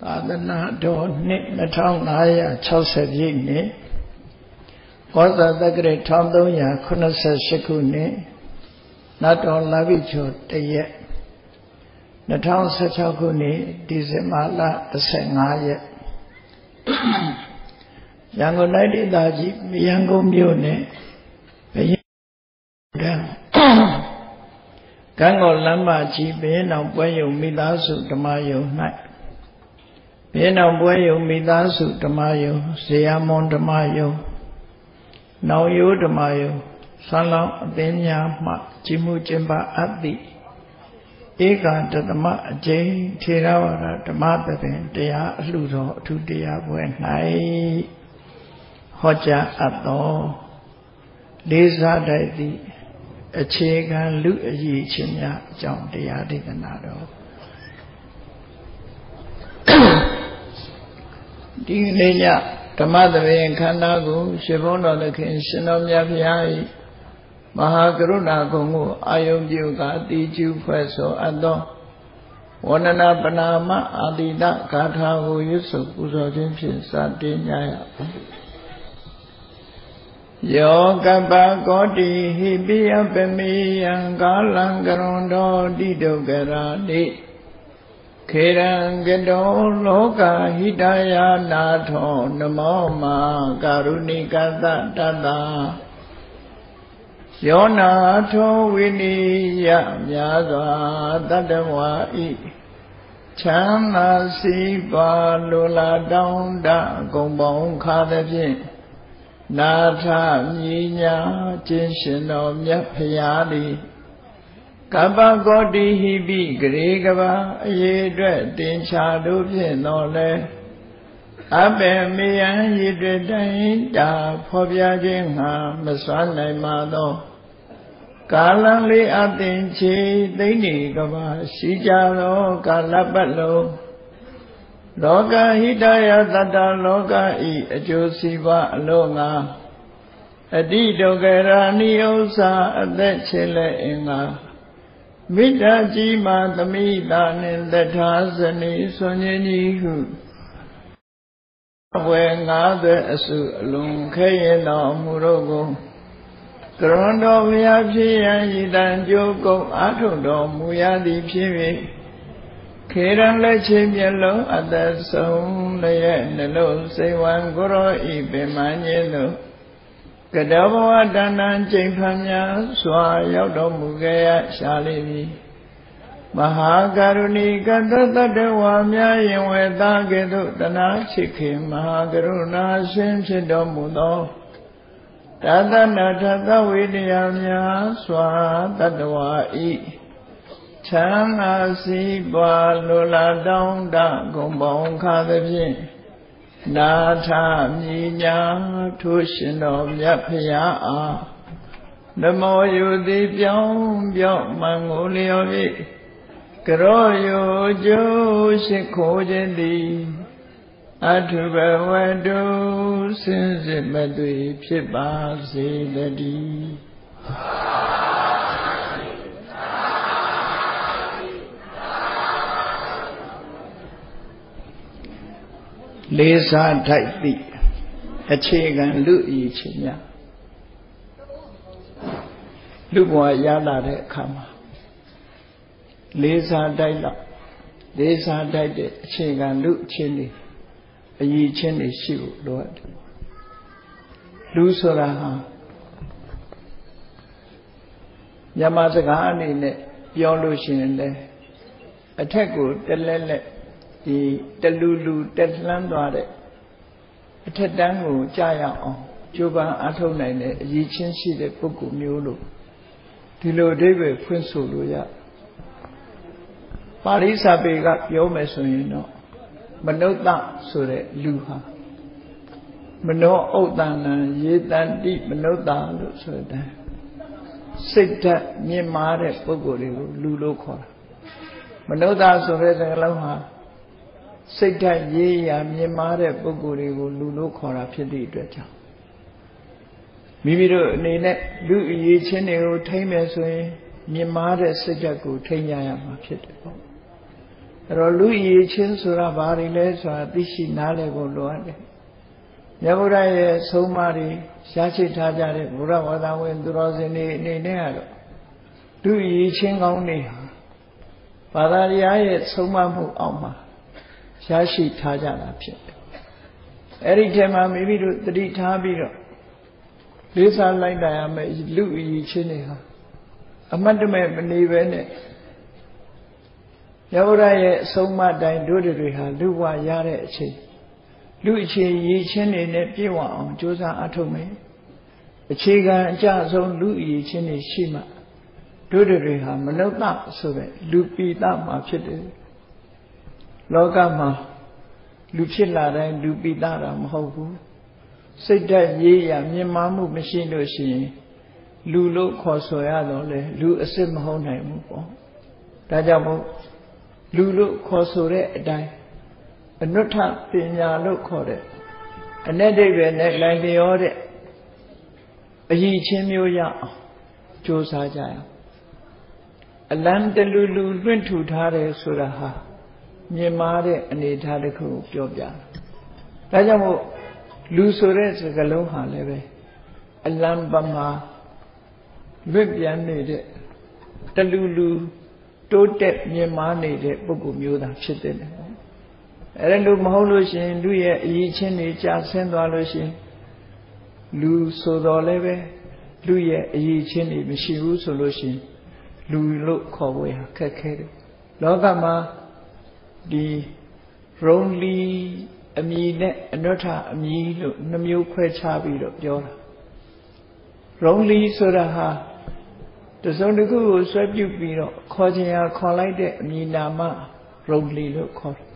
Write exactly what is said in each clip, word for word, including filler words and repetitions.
သာသနာတော်နှစ်နှစ်ထောင်ငါးရာခြောက်ဆယ်ပြည့်နှစ်ကောဇာတက္ကရာတစ်သုံးရာခုနှစ်ဆယ်ရှစ်ခုနှစ်နတ်တော်လာပြီကျော်တရက်နှစ်ထောင်ဆယ်ခြောက်ခုနှစ်ဒီဇင်ဘာလတစ်ဆယ်ငါးရက်ရန်ကုန်တိုင်းဒေသကြီးရန်ကုန်မြို့နယ်ဘယင်းကံကံကောလမ်းမကြီးဘယင်းတော်ပွဲယုံမိသားစုဓမ္မယုံ၌ဘယင်းတော်ပွဲယုံမိသားစုဓမ္မယုံဇေယမွန်ဓမ္မယုံနောင်ရိုးဓမ္မယုံဆန်းလောင်းအသင်းများမှကြီးမှုကျင်းပအပ်သည့်ဧကတသမအကျိန်ထေရဝါဒဓမ္မသဘင်တရားအလှတော်အထူးတရားပွဲ၌ဟောကြားအပ်သောလေးစားတိုက်သည့်အခြေခံလူအရည်ချင်းများအကြောင်းတရားဒေသနာတော်ဒီနေ့ညဓမ္မသဘင်ခန္ဓာကိုရှင်ဘုန်းတော်သခင်ရှင်တော်မြတ်ဖျား၏မဟာကရုဏာဂုဏ်ကိုအာယုံပြုကာတိကျူဖွဲ့ဆိုအပ်သောဝန္ဒနာပနာမအာတိတဂါထာကိုရွတ်ဆိုပူဇော်ခြင်းဖြင့်စတင်ကြရအောင်ယောကပ္ပကောတိဟိပိယပမေယံကာလံကရွန်တောတိဒုက္ခရာတိခေရံကတောလောကဟိတယာနာထောနမောမာကာရုဏိကတတတယောနာထောဝိနိယမြာစွာတတ္တဝါဤချမ်းသာစီပါလိုလားတောင်းတဂုံပေါင်းခါသည်ဖြင့်နာထမြညာခြင်းရှင်တော်မြတ်ဖရာသည်ကပ္ပကောတိဟိပိဂရေကဘာအရေအတွက်တင်ချာတို့ဖြင့်တော်လဲအဘေမေယံရည်တွေ့တိုင်းတာဖော်ပြခြင်းငါမစွမ်းနိုင်ပါသောကာလလေးအသင်ချေသိမ့်နေကဘာရှိကြသောကာလပတ်လုံးလောကဟိတယတတ္တလောကဤအကျိုးစီးပွားအလို့ငါအတိဒုက္ခရာနိဥ္စာအသက်ချေလက်အင်္ဂါမိတ္တကြီးမာသမိတာနှင့်တထာဇနီဆွန်ခြင်းကြီးဟုဝေငါးသွဲအစုအလုံးခဲရင်တော်မူတော့ကိုကရွန်တော်ဘုရားဖြစ်ရန်ရည်တန်ကြိုးကုပ်အာထုတော်မူရသည်ဖြစ်၍ခေရန်လက်ချင်းမျက်လုံးအသက်ဆုံးလည်းနှလုံးစိတ်ဝံကိုရောဤပင်မညင်းတို့ကတောဘဝတဏ္ဍံကျိန်ဖန်များစွာရောက်တော်မူခဲ့ရရှာလိမ့်မည်မဟာကရုဏီကတတတ္တဝါများယင်ဝေသားကဲ့သို့တနာချစ်ခင်မဟာကရုဏာရှင်ဖြစ်တော်မူသောတသနာထသဝိတယများစွာတတ္တဝါဤချမ်းသာစီးပွားလိုလားတောင်းတဂုံပေါင်းခါသည်ဖြင့်နာထမြညာထိုးရှင်တော်မြတ်ဖရာအားနမောယုတိပြောင်းပြောင်းမှန်ကိုလျော်၍ကရောယုကျိုးရှိခိုးခြင်းသည်အထုဘဝတုစင်စစ်မသွေဖြစ်ပါစေတည်းလေးစားထိုက်သည့်အခြေခံလူအည်ချင်းများလူဘဝရလာတဲ့အခါမှာလေးစားတိုက်လောက်လေးစားတိုက်တဲ့အခြေခံလူအချင်းတွေအည်ချင်းတွေရှိဖို့လိုအပ်တယ်လူဆိုတာဟာမြန်မာစကားအနေနဲ့ပြောလို့ရှိရင်လည်းအထက်ကိုတလဲလဲဒီတလူလူတက်လှမ်းသွားတဲ့အထက်တန်းကိုကြားရအောင်ကြိုးပမ်းအားထုတ်နိုင်တဲ့အရည်ချင်းရှိတဲ့ပုဂ္ဂိုလ်မျိုးလို့ဒီလိုအဓိပ္ပာယ်ဖွင့်ဆိုလို့ရပါဠိစာပေကပြောမယ်ဆိုရင်တော့မနုဿဆိုတဲ့လူဟာမနောဥဒ္ဒနာယေတန္တိမနုဿလို့ဆိုတဲ့စိတ်ဓာတ်မြင့်မားတဲ့ပုဂ္ဂိုလ်တွေကိုလူလို့ခေါ်တာမနုဿဆိုတဲ့စကားလုံးဟာစိတ်ဓာတ်ရေးရာမြင့်မားတဲ့ပုဂ္ဂိုလ်တွေကိုလူလို့ခေါ်တာဖြစ်သည့်အတွက်ကြောင့်မိမိတို့အနေနဲ့လူအရေးချင်းတွေကိုထိမ့်မယ်ဆိုရင်မြင့်မားတဲ့စိတ်ဓာတ်ကိုထိမ့်ရရမှာဖြစ်တယ်ပေါ့ rồi lưu ý trên sura ba đi lẽ xóa tí xì ná lẽ của lúa đấy nhà bố đại sâu mà đi xa chết tha ra đấy bố ra vào ta quên tôi rồi xin đi đi đi à rồi lưu ý trên con đi bà ta đi ai sâu mà một ông mà xa chết tha ra làဖြစ်အဲ့ဒီထဲမှာမိမိတို့တတိထားပြီးတော့လေးစားလိုက်တာရမယ်လူအည်ချင်းတွေဟာအမတ်တမဲ့မနေပဲနဲ့ရဗုဒ္ဓရဲ့အဆုံးအမတိုင်းတို့တွေဟာလူဘဝရတဲ့အချိန်လူအခြေရည်ချင်းတွေနဲ့ပြည့်ဝအောင်ကြိုးစားအထောက်မယ်အခြေခံအကျဆုံးလူအည်ချင်းတွေရှိမှတို့တွေဟာမနုဿဆိုတဲ့လူပိသမှာဖြစ်တယ်လောကမှာလူဖြစ်လာတိုင်းလူပိသတာမဟုတ်ဘူးစိတ်ဓာတ်ရေးရမြင်မာမှုမရှိလို့ရှိရင်လူလို့ခေါ်ဆိုရတော့လေလူအစ်စ်မဟုတ်နိုင်ဘူးပေါ့ဒါကြောင့်မို့လူလို့ခေါ်ဆိုတဲ့အတိုင်းအနုထပညာလို့ခေါ်တဲ့အ내ဒိဗ္ဗေနဲ့လိုင်လျောတဲ့အရည်ချင်းမျိုးရအောင်ကြိုးစားကြရအောင်အလံတလူလူလွင့်ထူထားတယ်ဆိုတာဟာမြင်မာတဲ့အနေအထားတစ်ခုကိုပြောပြတာဒါကြောင့်မို့လူဆိုတဲ့စကားလုံးဟာလည်းပဲအလံပမာလွင့်ပြန်နေတဲ့တလူလူတိုးတက်မြင်မာနေတဲ့ပုဂ္ဂိုလ်မျိုးသားဖြစ်တဲ့တယ်အဲ့ဒါလို့မဟုတ်လို့ရှင်လူရဲ့အရေးချင်းတွေကြာဆင်းသွားလို့ရှင်လူဆိုတော်လည်းပဲလူရဲ့အရေးချင်းတွေမရှိဘူးဆိုလို့ရှင်လူလို့ခေါ်ဖို့ရခက်ခဲတယ်လောကမှာဒီရုံလီအမည်နဲ့အနုထအမည်လို့နှမျိုးခွဲခြားပြီးတော့ပြောတာရုံလီဆိုတာဟာတစုံတစ်ခုကိုဆွဲပြုတ်ပြီးတော့ခေါ်ချင်ရခေါ်လိုက်တဲ့အမည်နာမရုံလီလို့ခေါ်တယ်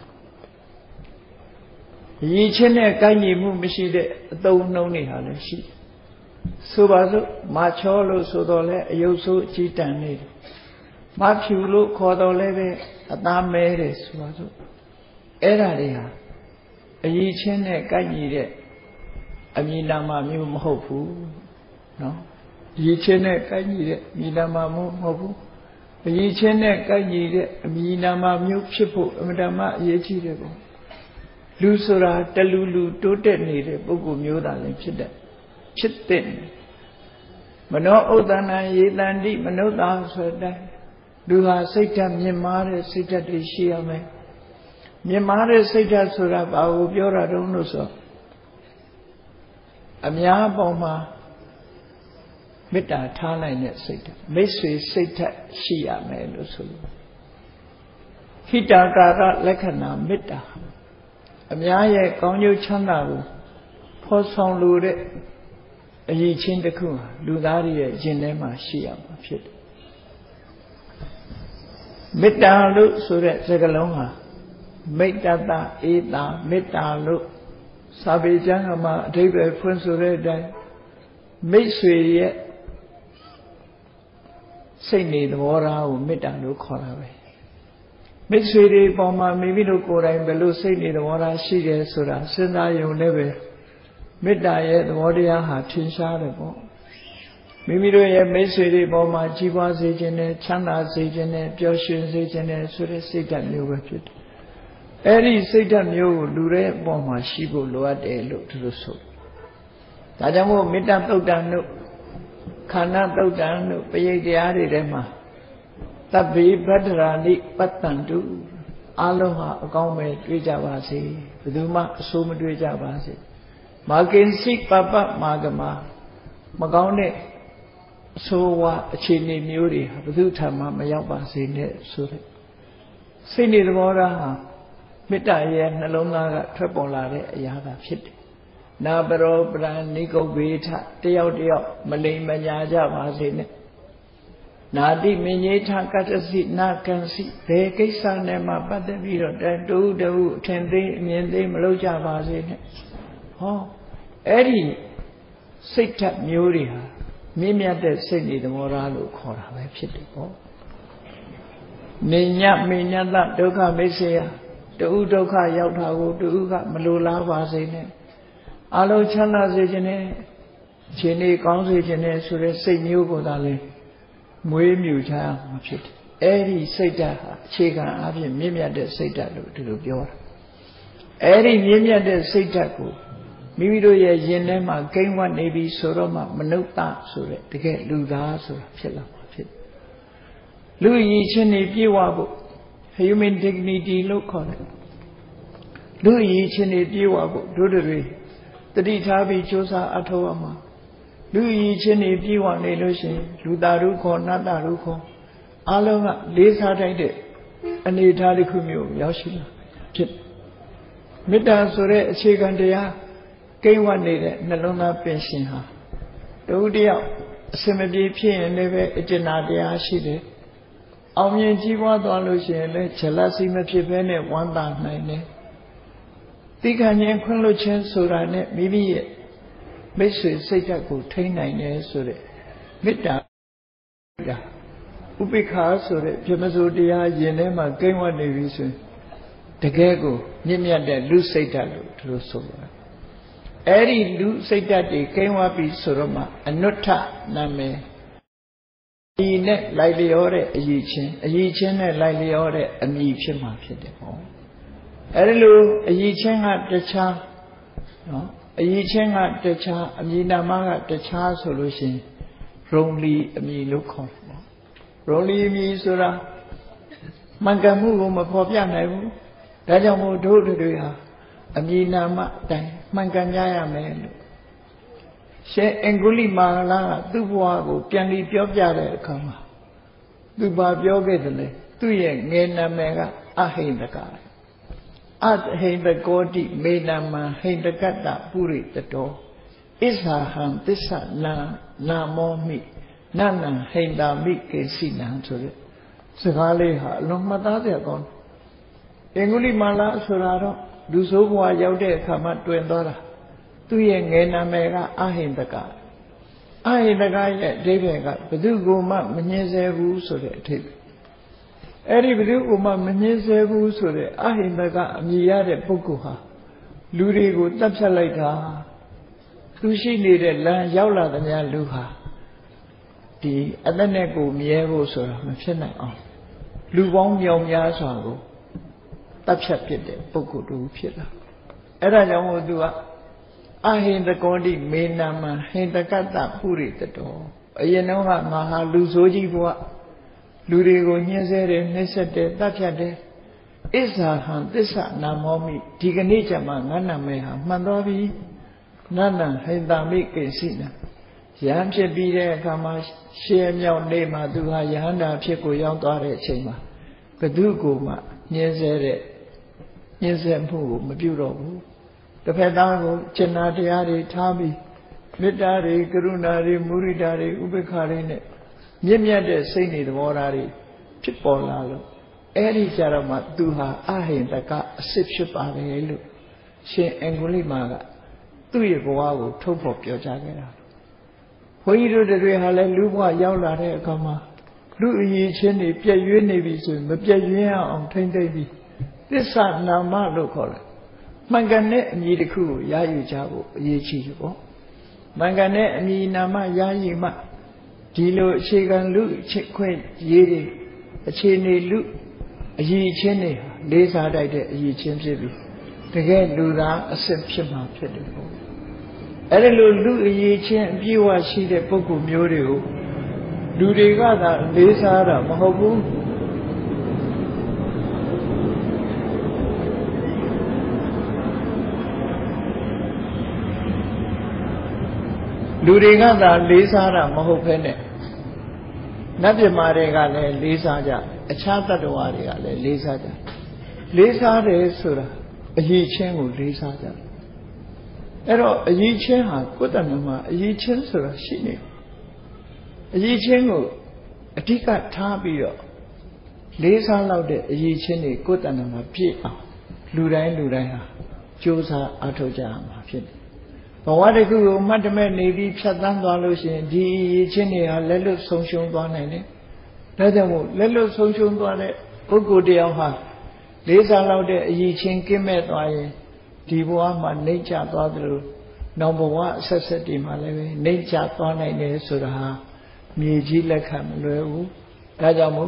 ရည်ချင်းနဲ့ကိုက်ညီမှုမရှိတဲ့အသုံးအနှုန်းတွေဟာလည်းရှိဆိုပါစို့မာချောလို့ဆိုတော့လဲအယုတ်ဆိုးအကြီးတန်းနေတယ်မဖြူလို့ခေါ်တော့လဲပဲအသားမဲတယ်ဆိုပါစို့အဲ့ဒါတွေဟာအရည်ချင်းနဲ့ကိုက်ညီတဲ့အမည်နာမမျိုးမဟုတ်ဘူးနော်အရည်ချင်းနဲ့ကိုက်ညီတဲ့အမည်နာမမျိုးမဟုတ်ဘူးအရည်ချင်းနဲ့ကိုက်ညီတဲ့အမည်နာမမျိုးဖြစ်ဖို့အမှန်တမ်းအရေးကြီးတယ်ပေါ့လူဆိုတာတလူလူတိုးတက်နေတဲ့ပုဂ္ဂိုလ်မျိုးသားလည်းဖြစ်တဲ့ဖြစ်တဲ့မနောဥဒ္ဒနာယေတန္တိမနုဿာဆိုတဲ့လူဟာစိတ်ဓာတ်မြင့်မားတဲ့စိတ်ဓာတ်တွေရှိရမယ်မြင့်မားတဲ့စိတ်ဓာတ်ဆိုတာဘာကိုပြောတာတုံးလို့ဆိုအများပေါ်မှာမေတ္တာထားနိုင်တဲ့စိတ်ဓာတ်မိတ်ဆွေစိတ်ဓာတ်ရှိရမယ်လို့ဆိုလို့ဟိတကာရလက္ခဏာမေတ္တာအများရဲ့ကောင်းကျိုးချမ်းသာကိုဖော်ဆောင်လိုတဲ့အရည်ချင်းတစ်ခုဟာလူသားတွေရဲ့ရင်ထဲမှာရှိရမှာဖြစ်တယ်မေတ္တာလို့ဆိုတဲ့စကားလုံးဟာမိတ္တတဧတာမေတ္တာလို့စာပေကျမ်းမှာအဓိပ္ပာယ်ဖွင့်ဆိုတဲ့အတိုင်းမိတ်ဆွေရဲ့စိတ်နေသဘောထားကိုမေတ္တာလို့ခေါ်တာပဲမိတ်ဆွေတွေပေါ်မှာမိမိတို့ကိုယ်တိုင်ဘယ်လိုစိတ်နေသဘောထားရှိတယ်ဆိုတာစဉ်းစားရုံနဲ့ပဲမေတ္တာရဲ့သဘောတရားဟာထင်ရှားတယ်ပေါ့မိမိတို့ရဲ့မိတ်ဆွေတွေပေါ်မှာကြီးပွားစေခြင်းနဲ့ချမ်းသာစေခြင်းနဲ့ပျော်ရွှင်စေခြင်းနဲ့ဆိုတဲ့စိတ်ဓာတ်မျိုးပဲဖြစ်တယ်အဲ့ဒီစိတ်ဓာတ်မျိုးကိုလူတွေအပေါ်မှာရှိဖို့လိုအပ်တယ်လို့သူတို့ဆိုဒါကြောင့်မို့မေတ္တာသုတ်တံတို့ခန္ဓာသုတ်တံတို့ပရိတ်တရားတွေထဲမှာသဗ္ဗေဗတ္တရာနိပတ္တံတုအလုံးဟာအကောင်းပဲတွေးကြပါစေဘယ်သူမှအဆိုးမတွေးကြပါစေမာကိဉ္စိပပမာဂမမကောင်းတဲ့အဆိုးဝါးအခြေအနေမျိုးတွေဟာဘယ်သူထံမှမရောက်ပါစေနဲ့ဆိုတဲ့စိတ်နေသဘောထားဟာမေတ္တာရဲ့နှလုံးသားကထွက်ပေါ်လာတဲ့အရာသာဖြစ်တယ်နာပရောပရဏိကုတ်ဝေထတယောက်တယောက်မလိမ်မညာကြပါစေနဲ့နာတိမင်းကြီးထကတ္တစီနာကံစီဘယ်ကိစ္စနဲ့မှပတ်သက်ပြီးတော့တူတူအထင်သေးအမြင်သေးမလုပ်ကြပါစေနဲ့ဟောအဲ့ဒီစိတ်ဓာတ်မျိုးတွေဟာမြင့်မြတ်တဲ့စိတ်နေသဘောထားလို့ခေါ်တာပဲဖြစ်တယ်ပေါ့နေညမေညတဒုက္ခမိတ်ဆေယတူဒုက္ခရောက်တာကိုတူကမလိုလားပါစေနဲ့အလုံးချမ်းသာစေခြင်းနဲ့ခြေနေကောင်းစေခြင်းနဲ့ဆိုတဲ့စိတ်မျိုးကိုသာလေမွေးမြူချရမှာဖြစ်တယ် Eri Seta, Chega Avi, Mimia de Seta, Lubio. Eri Mimia de Setaku, Mimido Yenema, Gainwa Navy, Soroma, Manuta, Sure, to get Luda, Sura, Pilla. Louis Chini Piwabu, human dignity, look on it. Louis Chini Piwabu, Duderi, the Ditabi Josa Atoama. Louis Chini Piwan Elution, Ludaruko, Nadaruko, Alonga, Lisa Dide, and the Italikumio, Yashila. Mida Sore, Chigandea, Gainwa Nede, Nalona Pensionha. Dodia, Semedi P and Neve, Egenadia Shide. Ông nhiên chỉ qua toàn lưu truyền lên chỉ là xin mà phía bên này quan bản này nè, tí cả những con lưu truyền số ra nè, mỹ mỹ mấy sự xây dựng của thế này nè số đấy, biết đã, đã, upikha số đấy, phía bên số đi ha, hiện nay mà cái quan này ví dụ, thế cái của những nhà để lưu xây dựng lưu số ra, ấy đi lưu xây dựng thì cái quan bị số ra mà, anh nốt thà nằm mê. He net lightly order a yichin, a yichin net lightly order a yichin market. Erelu, a yichin at the cha, no, a yichin at the cha, a minamaga at the cha solution, wrongly a me look on. Wrongly me sura Mangamu, Mapopia Nevu, Dajamu do the Ria, a minama, Manganya man. She Anguli Mala, Dubuago, Piani Piopia, come. Duba Biogedele, Tuye, Nena Mega, Ahin the car. At Hain the Godi, Menama, Hain the Gata, Puri the door. Isa Ham, Tissa, Na, Na more me, Nana, Hain da Mike, Sina, to it. Sagaleha, Lomata, they are gone. Anguli Mala, Soraro, do so why out there come at Twendora. Tuye Nena Mega Ahindaka. Ahindaka, David, Paduguma, Menezevu, so that tape. Eri Paduguma, Menezevu, so that Ahindaka, Miyade Pukuha. Lurigo, Tapsalaita. Tushi needed land Yaula than Yaluha. The Adaneko, Mievo, so Machina. Lubong Yom Yasago. Tapsapit, Puku to Pilla. Era Yamu Dua. Ahin the Gondi, Menama, Hindakata, Puri the door. Ayanoha, Maha, Luzoji, Lurigo, Nyazere, Nesete, Tapade. Isa, Tissa, Namomi, Tiganichama, Nana Meha, Mandovi, Nana, Hindamik, Sina. Yam should be there, Kama, Shem Yaw Nema, Duha, Yanda, Pico, Yaw Dore, Chema. Kaduguma, Nyazere, Nyazempu, Maburo. The Pedago, Chenatiari, Tabi, Midari, Karunari, Muridari, Ubekari, Yemia Saini, the Morari, Chipolalo, Eri Jarama, Duha, Ahin, the Ka, Sipship Avelu, She Angulimaga, Tuya Goago, Topo Piojagera. When you do the Rehale, Luba, Yaula, Kama, Louis Cheni, Pia Univisu, Mapia on Ten Davi. This son now Marlo call. Mangane Midiku, Yayu Jabo, Yichibo. Mangane Minama Yayima, Dilo Chigan Lu, Chiquet, Yedi, a Chene Lu, a Yi Chene, Lesa died a Yi Chimsibi. Again, Lura, a Septima Pedico. Elu Lu Yi Chen, Piwa Shide Poku Murio, Ludegada, Lesa, Mahobu. Ludegada, Lesa, Mahopene. Nabi Marega, Lesa, a chata to Waria, Lesa. Lesa de Sura, a Yi Chen, Lesa. Ero a Yi Chen, Kutanama, a Yi Chen Sura, Shini. A Yi Chen, a Tika Tabio. Lesa laude, a Yi Chen, Kutanama, Pia, Lurai, Lurai, Josa, Atojama, Pit. But what I do, Madame Navy, Chatan Valution, D. Yi Chen, Lelo Sonshun Dwane. Let them let us social Dwane, Ugo de Alha. Lesa laude, a Yi Chen, Kimet, Dibuama, nature, Dwadru, number one, Sassati Malay, nature, Dwane, Suraha, Miji Lekam, Lewu, Rajamu,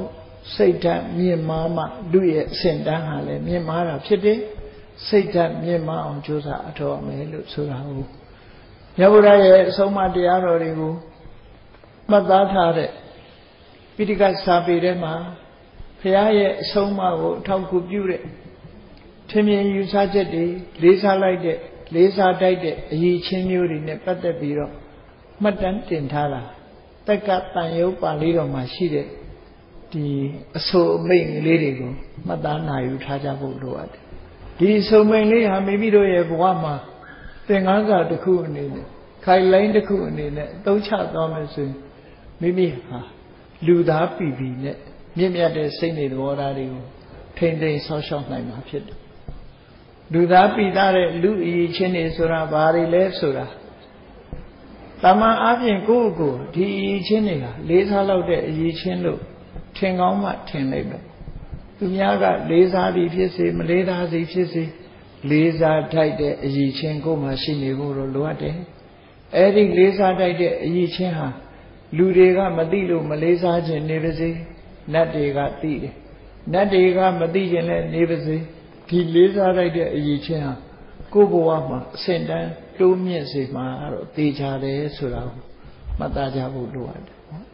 စိတ်ဓာတ်မြင့်မားမှလူရဲ့အစဉ်တန်းဟာလည်းမြင့်မားတာဖြစ်တယ်စိတ်ဓာတ်မြင့်မားအောင်ကြိုးစားအထောက်အမယ်လို့ဆိုတာဟုတ်မြတ်ဗုဒ္ဓရဲ့အဆုံးအမတရားတော်တွေကိုမှတ်သားထားတဲ့ပိဋကစာပေထဲမှာဘုရားရဲ့အဆုံးအမကိုအထောက်အကူပြုတဲ့ထင်မြင်ယူဆချက်တွေလေးစားလိုက်တဲ့လေးစားတိုက်တဲ့အရည်ချင်းမျိုးတွေနဲ့ပတ်သက်ပြီးတော့မှတ်တမ်းတင်ထားတာတက္ကတန်ယုတ်ပါဠိတော်မှာရှိတဲ့ဒီအဆိုအမိန့်လေးတွေကိုမှတ်သားနိုင်ယူထားကြဖို့လိုအပ်တယ်ဒီအဆိုအမိန့်လေးဟာမိမိတို့ရဲ့ဘဝမှာသင်္ကန်းစာတစ်ခုအနေနဲ့ခိုင်လိုင်းတစ်ခုအနေနဲ့အသုံးချသွားမယ်ဆိုရင်မိမိဟာလူသားပြည်ပြည်နဲ့မြင့်မြတ်တဲ့စိတ်နေသဘောထားတွေကိုထိမ့်သိမ်းဆောက်ရှောက်နိုင်မှာဖြစ်တယ်လူသားပြည်သားတဲ့လူအရေးချင်းတွေဆိုတာဘာတွေလဲဆိုတာတမန်အားဖြင့်ကိုယ့်ကိုယ်ဒီအရေးချင်းတွေဟာလေးစားလောက်တဲ့အရေးချင်းလို့ထင်ကောင်းမှထင်လိုက်တော့သူများကလေးစားသည်ဖြစ်စေမလေးစားသည်ဖြစ်စေလေးစားထိုက်တဲ့အရေးချင်းကိုယ်မှရှိနေဖို့လိုအပ်တယ်အဲ့ဒီလေးစားထိုက်တဲ့အရေးချင်းဟာလူတွေကမသိလို့မလေးစားခြင်းနေပါစေနတ်တွေကသိတယ်နတ်တွေကမသိခြင်းလည်းနေပါစေဒီလေးစားထိုက်တဲ့အရေးချင်းဟာကိုယ့်ဘဝမှာအစဉ်တန်းတိုးမြင့်စေမှာတော့သိကြတယ်ဆိုတာကိုမှတ်သားကြဖို့လိုအပ်တယ်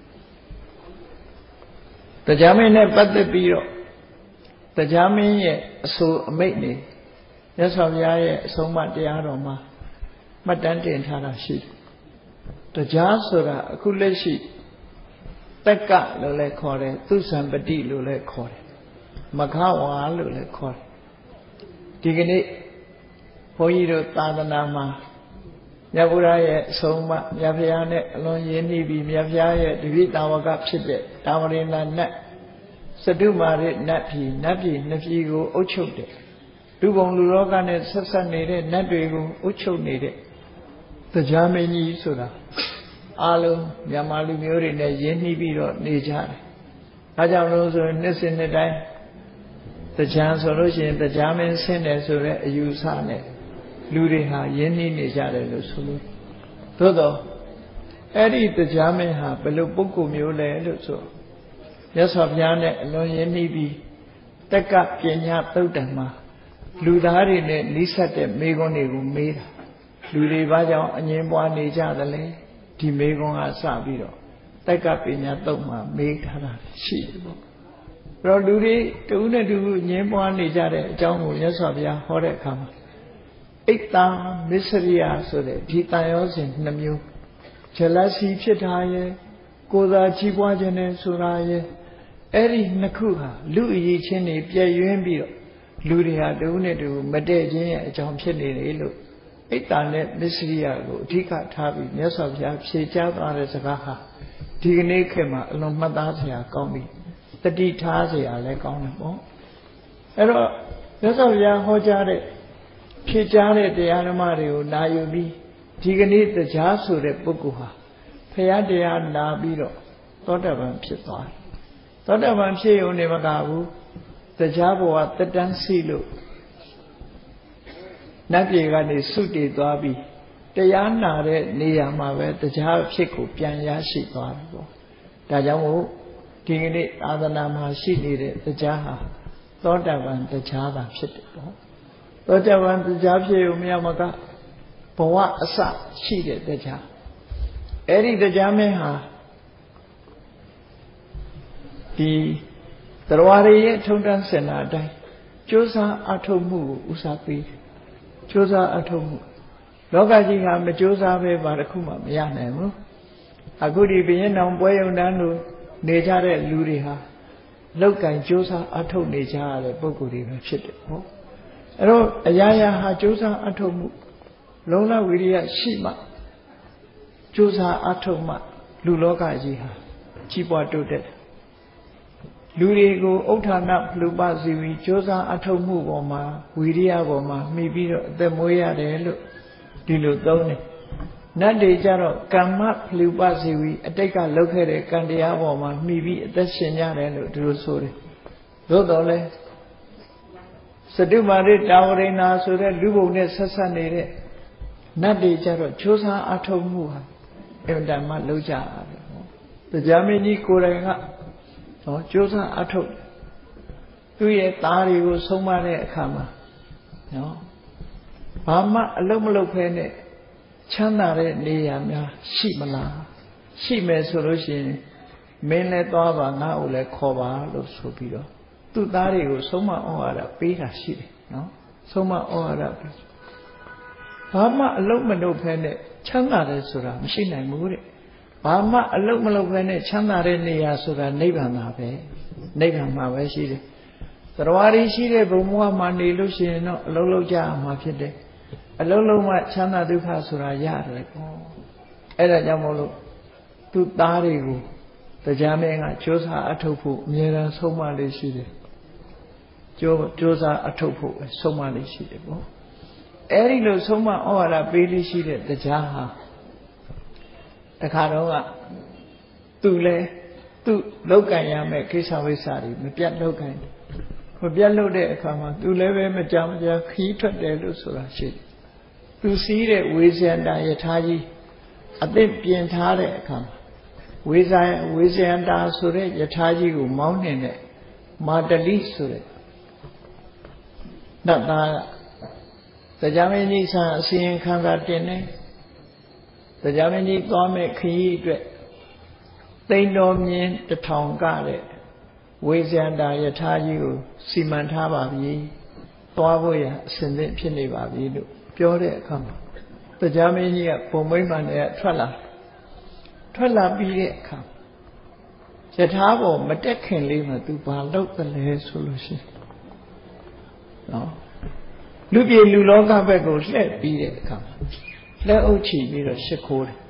တရားမင်းနဲ့ပတ်သက်ပြီးတော့တရားမင်းရဲ့အဆိုအမိန့်နေမြတ်စွာဘုရားရဲ့အဆုံးအမတရားတော်မှာမှတ်တမ်းတင်ထားတာရှိတယ်တရားဆိုတာအခုလက်ရှိတက္ကလို့လည်းခေါ်တယ်သုစံပတိလို့လည်းခေါ်တယ်မခဝါလို့လည်းခေါ်တယ်ဒီကနေ့ဘုန်းကြီးတို့သာသနာမှာမြတ်ဗုဒ္ဓရဲ့အဆုံးအမမြတ်ဘုရားနဲ့အလွန်ရင်းနှီးပြီးမြတ်ဘုရားရဲ့တပည့်တာဝကဖြစ်တဲ့တာဝရိန္ဒနတ်စတုမာရိနတ်ပြည်နတ်ပြည်နှစ်ပြည်ကိုအုပ်ချုပ်တယ်လူပုံလူလောကနဲ့ဆက်ဆက်နေတဲ့နတ်တွေကိုအုပ်ချုပ်နေတဲ့တရားမင်းကြီးဆိုတာအားလုံးမြန်မာလူမျိုးတွေနဲ့ရင်းနှီးပြီးတော့နေကြတယ်။ဒါကြောင့်လို့ဆိုရင်နှစ်စဉ်နှစ်တိုင်းတရားဆိုလို့ရှိရင်တရားမင်းဆင်းတယ်ဆိုတဲ့အယူဆနဲ့လူတွေဟာရင်းနှီးနေကြတယ်လို့ဆိုလို့သို့တော့အဲ့ဒီတရားမင်းဟာဘယ်လိုပုဂ္ဂိုလ်မျိုးလဲလို့ဆိုမြတ်စွာဘုရားနဲ့အလွန်ရင်းနှီးပြီးတက္ကပညာသုတ်တံမှာလူသားတွေနဲ့နှိစက်တဲ့မေခွန်းတွေကိုမေးတာလူတွေဘာကြောင့်အငြင်းပွားနေကြသလဲဒီမေခွန်းကစပြီးတော့တက္ကပညာသုတ်မှာမေးထားတာရှိတယ်ပေါ့အဲ့တော့လူတွေတူနဲ့တူငြင်းပွားနေကြတဲ့အကြောင်းကိုမြတ်စွာဘုရားဟောတဲ့အခါမှာအိတ်တာမစ္စရိယဆိုတဲ့ဒီတန်ရောစဉ်နှမျိုးဂျလစီဖြစ်တာရဲ့ကိုယ်သာကြီးပွားခြင်းနဲ့ဆိုတာရဲ့အဲ့ဒီနှစ်ခုဟာလူအရေးချင်းတွေပြည့်ရွင်းပြီးတော့လူတွေဟာတူနဲ့တူမတည့်ခြင်းရဲ့အကြောင်းဖြစ်နေလေလို့အိတ်တာနဲ့မစ္စရိယကိုအဓိကထားပြီးမြတ်စွာဘုရားဖြေကြားသွားတဲ့စကားဟာဒီကနေ့ခေတ်မှာအလွန်မှတ်သားစရာကောင်းပြီတတိထားစရာလည်းကောင်းတယ်ပေါ့အဲ့တော့မြတ်စွာဘုရားဟောကြားတဲ့ဖြေကြားတဲ့တရားဓမ္မတွေကိုနာယူပြီးဒီကနေ့တရားဆိုတဲ့ပုဂ္ဂိုလ်ဟာဘုရားတရားနာပြီးတော့သောတာပန်ဖြစ်သွားတယ်သောတာပန်ဖြစ်ရုံနဲ့မကဘူးတရားဘဝတက်တန်းစီလို့နတ်ပြည်ကနေစုတည်သွားပြီးတရားနာတဲ့နေရာမှာပဲတရားဖြစ်ကိုပြန်ရရှိသွားတယ်ပေါ့ဒါကြောင့်မို့ဒီကနေ့သာသနာမှာရှိနေတဲ့တရားဟာသောတာပန်တရားသာဖြစ်တယ်ပေါ့သောတာပန်တရားဖြစ်ရုံမရမကဘဝအစရှိတဲ့တရားအဲ့ဒီတရားမင်းဟာဒီတရားရည်ရဲ့ထုံတန်းစင်တာအတိုင်းကြိုးစားအထောက်မှုကိုဦးစားပေးတယ်ကြိုးစားအထောက်မှုလောကကြီးဟာမကြိုးစားပဲဘာတစ်ခုမှမရနိုင်ဘူးအခုဒီဘုရင်တော်ပွဲရုံတန်းလို့နေကြတဲ့လူတွေဟာလောက်ကင်ကြိုးစားအထောက်နေကြရတဲ့ပုဂ္ဂိုလ်တွေပဲဖြစ်တယ်ဟုတ်အဲ့တော့အရာရာဟာကြိုးစားအထောက်မှုလုံလဝိရိယရှိမှကြိုးစားအထောက်မှလူလောကကြီးဟာကြီးပွားတိုးတက်လူတွေကိုဥဋ္ဌာဏလူပစီဝီကြိုးစားအထောက်မှုပေါ်မှာဝိရိယပေါ်မှာမှီပြီးတော့အသက်မွေးရတယ်လို့ဒီလိုသုံးတယ်နတ်တွေကြတော့ကမ္မလူပစီဝီအတိတ်ကလုပ်ခဲ့တဲ့ကံတရားပေါ်မှာမှီပြီးအသက်ရှင်ကြတယ်လို့ဒီလိုဆိုတယ်သို့တော်လည်းစတုမာရိတာဝရိနာဆိုတဲ့လူပုံနဲ့ဆက်ဆက်နေတဲ့နတ်တွေကြတော့ကြိုးစားအထောက်မှုဟာအင်တန်မှလုပ်ကြရတယ်တရားမင်းကြီးကိုယ်တိုင်ကနော်ကြိုးစားအထုတ်သူ့ရဲ့သားတွေကိုဆုံးမတဲ့အခါမှာနော်ဘာမှအလုံးမလုံးဖဲနဲ့ချမ်းသာတဲ့နေရာများရှိမလားရှိမယ်ဆိုလို့ရှိရင်မင်းလည်းသွားပါငါ့ကိုလည်းခေါ်ပါလို့ဆိုပြီးတော့သူ့သားတွေကိုဆုံးမဩဝါဒပေးတာရှိတယ်နော်ဆုံးမဩဝါဒပေးဘာမှအလုံးမလုံးဖဲနဲ့ချမ်းသာတယ်ဆိုတာမရှိနိုင်ဘူးတဲ့ဘာမှအလုံးမလုံးဖဲနဲ့ချမ်းသာတဲ့နေရာဆိုတာနိဗ္ဗာန်မှာပဲနိဗ္ဗာန်မှာပဲရှိတယ်သရဝါရီရှိတဲ့ဘုံဘဝမှာနေလို့ရှိရင်တော့အလုံးလုံးကြမှာဖြစ်တယ်အလုံးလုံးမှချမ်းသာဒုက္ခဆိုတာရတယ်ပေါ့အဲ့ဒါကြောင့်မို့လို့သူ့သားတွေကိုတရားမင်းကကြိုးစားအထုတ်ဖို့အမြဲတမ်းဆုံးမလေးရှိတယ်ကြိုးကြိုးစားအထုတ်ဖို့ဆုံးမလေးရှိတယ်ပေါ့အဲ့ဒီလိုဆုံးမဩဝါဒပေးလေးရှိတဲ့တရားဟာတခါတော့ကသူလဲသူလောက်ကံရမယ်ကိစ္စဝိစ္စတွေမပြတ်လောက်ကံမပြတ်လို့တဲ့အခါမှာသူလည်းပဲမကြမကြခီးထွက်တယ်လို့ဆိုတာရှိတယ်သူစီးတဲ့ဝေဇယန္တာယထာကြီးအသစ်ပြင်ထားတဲ့အခါမှာဝေဇယဝေဇယန္တာဆိုတဲ့ယထာကြီးကိုမောင်းနေတဲ့မာတလိဆိုတဲ့နတ်သားကတရားမင်းကြီးဆံအစီရင်ခံစာတင်နေတရားမင်းကြီးသွားမဲ့ခရီးအတွက်သိန်းတော်မြင်းတစ်ထောင်ကတဲ့ဝေဇယန္တာယထာကြီးကိုစီမံထားပါပြီသွားဖို့ရအစဉ်သင့်ဖြစ်နေပါပြီလို့ပြောတဲ့အခါမှာတရားမင်းကြီးကပုံမိမ့်မှန်နဲ့ထွက်လာထွက်လာပြီးတဲ့အခါယထာပေါ်မတက်ခင်လေးမှာသူဘာလုပ်သလဲဆိုလို့ရှိရင်နော်လူပြေလူလောကဘက်ကိုလှည့်ပြီးတဲ့အခါမှာလက်အုပ်ချီပြီးတော့ရှ िख ိုးတယ်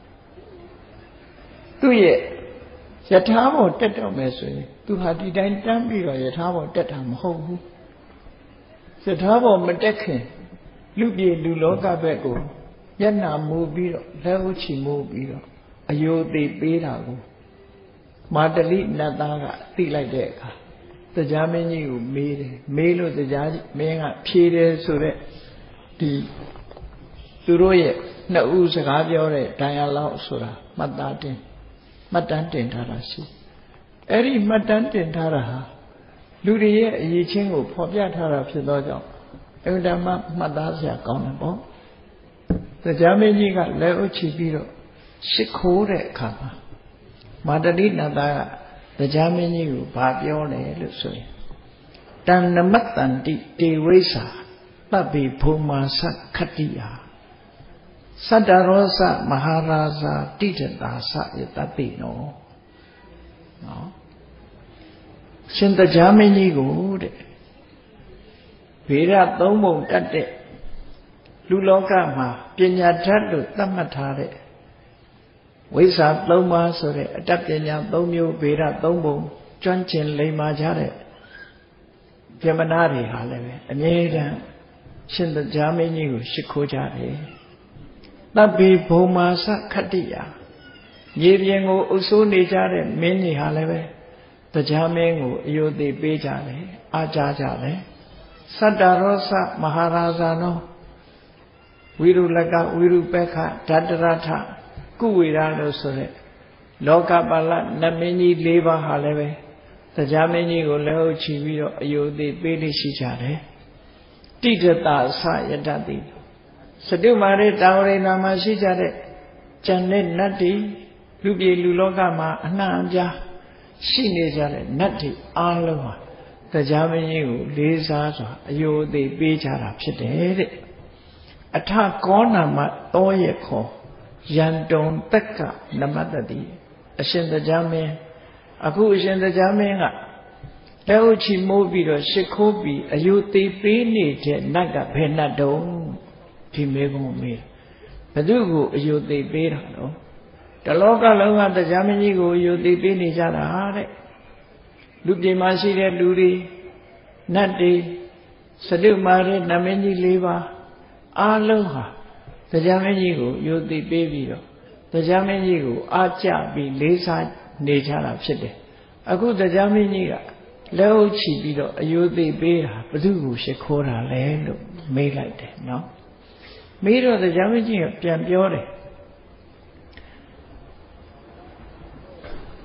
သူ့ရဲ့ယထာပေါ်တက်တော့မယ်ဆိုရင်သူဟာဒီတိုင်းတန်းပြီးတော့ယထာပေါ်တက်တာမဟုတ်ဘူးယထာပေါ်မတက်ခင်လူပြေလူလောကဘက်ကိုမျက်နှာမူပြီးတော့လက်ဥချီမူပြီးတော့အယိုသေးပေးတာကိုမာတလိနတ်သားကသိလိုက်တဲ့အခါတရားမင်းကြီးကိုမေးတယ်မေးလို့တရားမင်းကဖြေတယ်ဆိုတော့ဒီသူတို့ရဲ့နှစ်ဦးစကားပြောတဲ့ဒဏ်ရာလောက်ဆိုတာမှတ်သားတင်မှတ်တမ်းတင်ထားတာရှိအဲ့ဒီမှတ်တမ်းတင်ထားတာဟာလူတွေရဲ့အရေးချင်းကိုဖော်ပြထားတာဖြစ်သောကြောင့်အင်တာမမှတ်သားစရာကောင်းတယ်ပေါ့တရားမင်းကြီးကလက်ဥချီပြီးတော့ရှ िख ိုးတဲ့အခါမှာမာတလိနတ်သားကတရားမင်းကြီးကိုဘာပြောလဲလို့ဆိုရင်တဏ္ဏမတ္တန္တိတေဝိစာပပ္ပိဘုံမာသခတ္တိယာသတ္တရောသမဟာရာဇာတိတတာသယတပိနောနော်ရှင်တရားမင်းကြီးကိုတဲ့ဗေဒသုံးပုံတတ်တဲ့လူလောကမှာပညာဓာတ်လို့သတ်မှတ်ထားတဲ့ဝိဇ္ဇာသုံးပါးဆိုတဲ့အတ္တပညာသုံးမျိုးဗေဒသုံးပုံကျွမ်းကျင်လိမ္မာကြတဲ့ပြမနာတွေဟာလည်းပဲအမြဲတမ်းရှင်တရားမင်းကြီးကိုရှ िख ိုးကြတယ်တပ္ပိဘုံမာသခတ္တိယာမြေပြင်ကိုအုပ်စိုးနေကြတဲ့မင်းကြီးဟာလည်းပဲတရားမင်းကိုအယုသိပေးကြတယ်အားကြကြတယ်သတ္တရောသမဟာရာဇာနောဝိရုလကဝိရုပက္ခဓာတရထကုဝေရလို့ဆိုတဲ့လောကပါဠနတ်မင်းကြီး၄ပါးဟာလည်းပဲတရားမင်းကြီးကိုလက်ဟုတ်ချီပြီးတော့အယုသိပေးလိရှိကြတယ်တိတတာသယတတိစတုမာရိတာဝရိနာမှာရှိကြတဲ့ကျန်တဲ့နတ်တွေလူပြေလူလောကမှာအနှံ့အပြားရှိနေကြတဲ့နတ်တွေအားလုံးဟာတရားမင်းကြီးကိုလေးစားစွာအယုသိပေးကြတာဖြစ်တယ်တဲ့အထကောနာမတောရခောယံတုံတက္ကနမတတိအရှင်တရားမင်းအခုအရှင်တရားမင်းကလက်ဥချီမိုးပြီးတော့ရှ िख ိုးပြီးအယုသိပေးနေတဲ့နတ်ကဘယ်နတ်တုံးဒီမေကုံမေးဘသူကိုအယုသိပေးတာတော့တလောကလုံးကတရားမင်းကြီးကိုအယုသိပေးနေကြတာတဲ့လူပြေမှာရှိတဲ့လူတွေနတ်တွေစတုမာရိနတ်မင်းကြီး၄ပါးအားလုံးဟာတရားမင်းကြီးကိုယုသိပေးပြီးတော့တရားမင်းကြီးကိုအားကျပြီးလေးစားနေကြတာဖြစ်တယ်အခုတရားမင်းကြီးကလက်အုပ်ချီပြီးတော့အယုသိပေးတာဘသူကိုရှ िख ိုးတာလဲလို့မေးလိုက်တယ်နော်မေးတော့တရားမင်းကြီးကပြန်ပြောတယ်